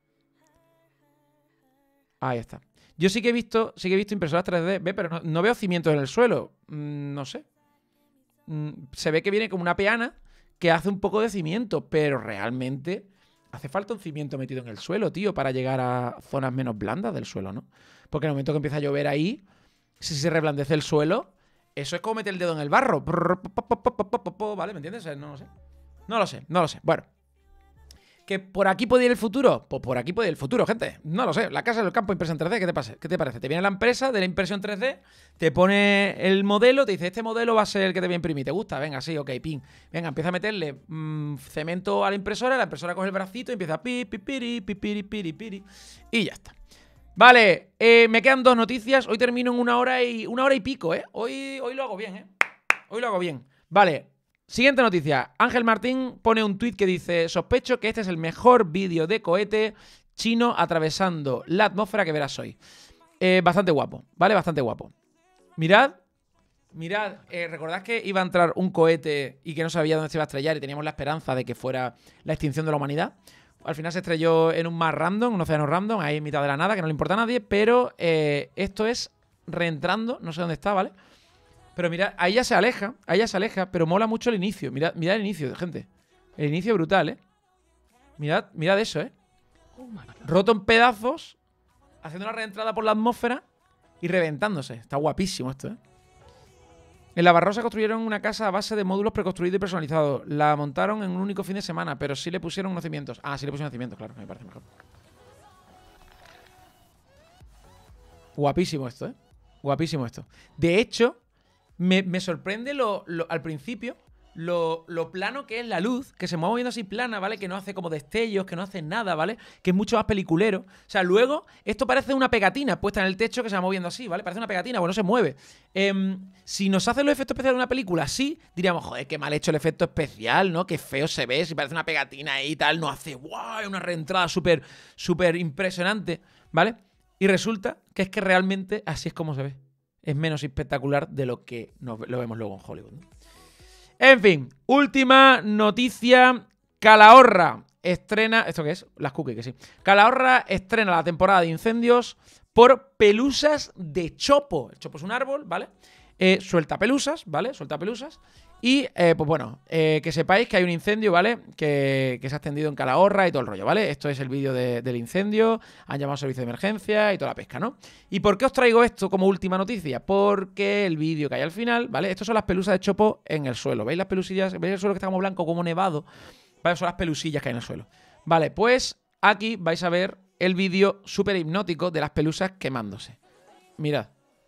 Ahí está. Yo sí que he visto impresoras 3D, ¿ves? Pero no veo cimientos en el suelo. No sé. Se ve que viene como una peana que hace un poco de cimiento, pero realmente hace falta un cimiento metido en el suelo, tío, para llegar a zonas menos blandas del suelo, ¿no? Porque en el momento que empieza a llover ahí, si se reblandece el suelo, eso es como meter el dedo en el barro. ¿Vale? ¿Me entiendes? No lo sé. Bueno. ¿Que por aquí puede ir el futuro? Pues por aquí puede ir el futuro, gente. No lo sé. La casa del campo impresa en 3D, ¿qué te parece? Te viene la empresa de la impresión 3D, te pone el modelo, te dice, este modelo va a ser el que te voy a imprimir. ¿Te gusta? Venga, sí, ok, pin. Venga, empieza a meterle cemento a la impresora coge el bracito y empieza piri, y ya está. Vale, me quedan 2 noticias. Hoy termino en una hora y pico, ¿eh? Hoy lo hago bien, ¿eh? Hoy lo hago bien. Vale, siguiente noticia. Ángel Martín pone un tuit que dice: sospecho que este es el mejor vídeo de cohete chino atravesando la atmósfera que verás hoy. Bastante guapo, ¿vale? Bastante guapo. Mirad, recordad que iba a entrar un cohete y que no sabía dónde se iba a estrellar y teníamos la esperanza de que fuera la extinción de la humanidad. Al final se estrelló en un mar random, un océano random, ahí en mitad de la nada, que no le importa a nadie, pero esto es reentrando, no sé dónde está, ¿vale? Pero mirad, ahí ya se aleja, pero mola mucho el inicio. Mirad el inicio, gente. El inicio brutal, ¿eh? Mirad eso, ¿eh? Roto en pedazos, haciendo una reentrada por la atmósfera y reventándose. Está guapísimo esto, ¿eh? En La Barrosa construyeron una casa a base de módulos preconstruidos y personalizados. La montaron en un único fin de semana, pero sí le pusieron unos cimientos. Ah, sí le pusieron cimientos, claro, me parece mejor. Guapísimo esto, ¿eh? Guapísimo esto. De hecho, me sorprende al principio lo plano que es la luz, que se mueve moviendo así plana, ¿vale? Que no hace como destellos, que no hace nada, ¿vale? Que es mucho más peliculero. O sea, luego, esto parece una pegatina puesta en el techo que se va moviendo así, ¿vale? Parece una pegatina, bueno, no se mueve. Si nos hacen los efectos especiales de una película así, diríamos, joder, qué mal hecho el efecto especial, ¿no? Qué feo se ve, si parece una pegatina ahí y tal, no hace, ¡guau! Una reentrada súper impresionante, ¿vale? Y resulta que es que realmente así es como se ve. es menos espectacular de lo que lo vemos luego en Hollywood, ¿no? En fin, última noticia. Calahorra estrena... ¿Esto qué es? Las cookies, que sí. Calahorra estrena la temporada de incendios por pelusas de chopo. El chopo es un árbol, ¿vale? Suelta pelusas, ¿vale? Suelta pelusas. Y, pues bueno, que sepáis que hay un incendio, ¿vale? Que se ha extendido en Calahorra y todo el rollo, ¿vale? Esto es el vídeo del incendio. Han llamado a servicio de emergencia y toda la pesca, ¿no? ¿Y por qué os traigo esto como última noticia? Porque el vídeo que hay al final, ¿vale? Estos son las pelusas de chopo en el suelo. ¿Veis las pelusillas? ¿Veis el suelo que está como blanco, como nevado? Vale, son las pelusillas que hay en el suelo. Vale, pues aquí vais a ver el vídeo súper hipnótico de las pelusas quemándose. Mirad.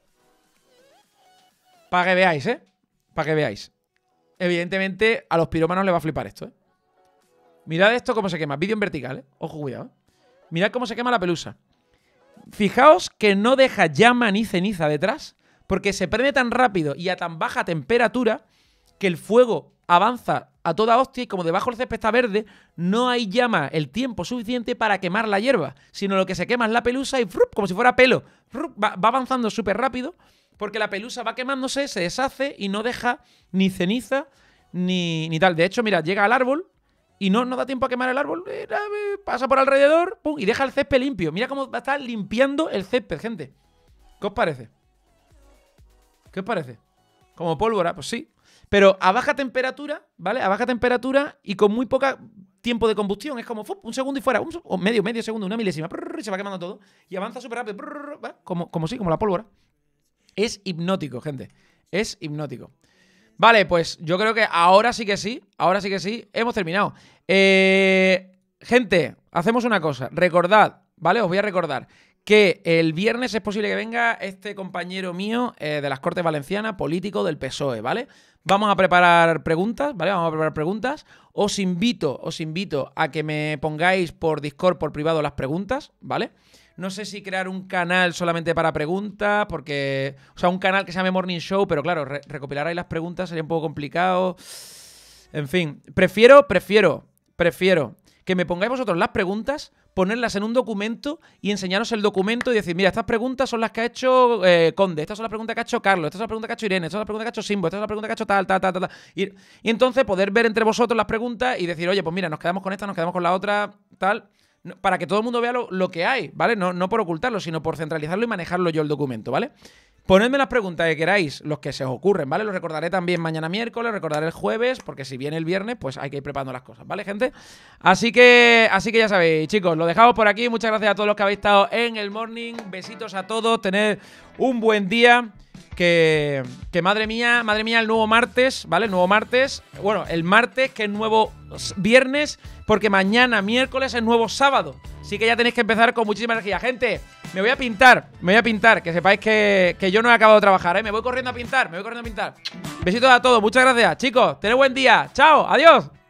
Para que veáis, ¿eh? Para que veáis. Evidentemente, a los pirómanos les va a flipar esto, ¿eh? Mirad esto cómo se quema. Vídeo en vertical, ¿eh? Ojo, cuidado, ¿eh? Mirad cómo se quema la pelusa. Fijaos que no deja llama ni ceniza detrás, porque se prende tan rápido y a tan baja temperatura que el fuego avanza a toda hostia y como debajo el césped está verde, no hay llama el tiempo suficiente para quemar la hierba, sino lo que se quema es la pelusa y ¡frup! Como si fuera pelo. ¡Frup! Va avanzando súper rápido porque la pelusa va quemándose, se deshace y no deja ni ceniza ni tal. De hecho, mira, llega al árbol y no da tiempo a quemar el árbol, pasa por alrededor, pum, y deja el césped limpio. Mira cómo va a estar limpiando el césped, gente. ¿Qué os parece? ¿Qué os parece? ¿Como pólvora? Pues sí. Pero a baja temperatura, ¿vale? A baja temperatura y con muy poco tiempo de combustión. Es como un segundo y fuera. O medio segundo, una milésima. Y se va quemando todo. Y avanza súper rápido. Como la pólvora. Es hipnótico, gente. Es hipnótico. Vale, pues yo creo que ahora sí que sí. Ahora sí que sí. Hemos terminado. Gente, hacemos una cosa. Recordad, ¿vale? Os voy a recordar que el viernes es posible que venga este compañero mío de las Cortes Valencianas, político del PSOE, ¿vale? Vamos a preparar preguntas, ¿vale? Vamos a preparar preguntas. Os invito a que me pongáis por Discord, por privado, las preguntas, ¿vale? No sé si crear un canal solamente para preguntas, porque... O sea, un canal que se llame Morning Show, pero claro, recopilar ahí las preguntas sería un poco complicado. En fin, prefiero que me pongáis vosotros las preguntas, ponerlas en un documento y enseñaros el documento y decir, mira, estas preguntas son las que ha hecho Conde, estas son las preguntas que ha hecho Carlos, estas son las preguntas que ha hecho Irene, estas son las preguntas que ha hecho Simbo, estas son las preguntas que ha hecho tal. Y entonces poder ver entre vosotros las preguntas y decir, oye, pues mira, nos quedamos con esta, nos quedamos con la otra, tal... Para que todo el mundo vea lo que hay, ¿vale? No por ocultarlo, sino por centralizarlo y manejarlo yo el documento, ¿vale? Ponedme las preguntas que queráis, los que se os ocurren, ¿vale? Los recordaré también mañana miércoles, recordaré el jueves, porque si viene el viernes, pues hay que ir preparando las cosas, ¿vale, gente? Así que ya sabéis, chicos, lo dejamos por aquí. Muchas gracias a todos los que habéis estado en el morning. Besitos a todos, tened un buen día. Que madre mía, el nuevo martes, ¿vale? El nuevo martes, bueno, el martes, que es nuevo viernes, porque mañana, miércoles, es nuevo sábado. Así que ya tenéis que empezar con muchísima energía. Gente, me voy a pintar, que sepáis que yo no he acabado de trabajar, ¿eh? Me voy corriendo a pintar. Besitos a todos, muchas gracias. Chicos, tened buen día. Chao, adiós.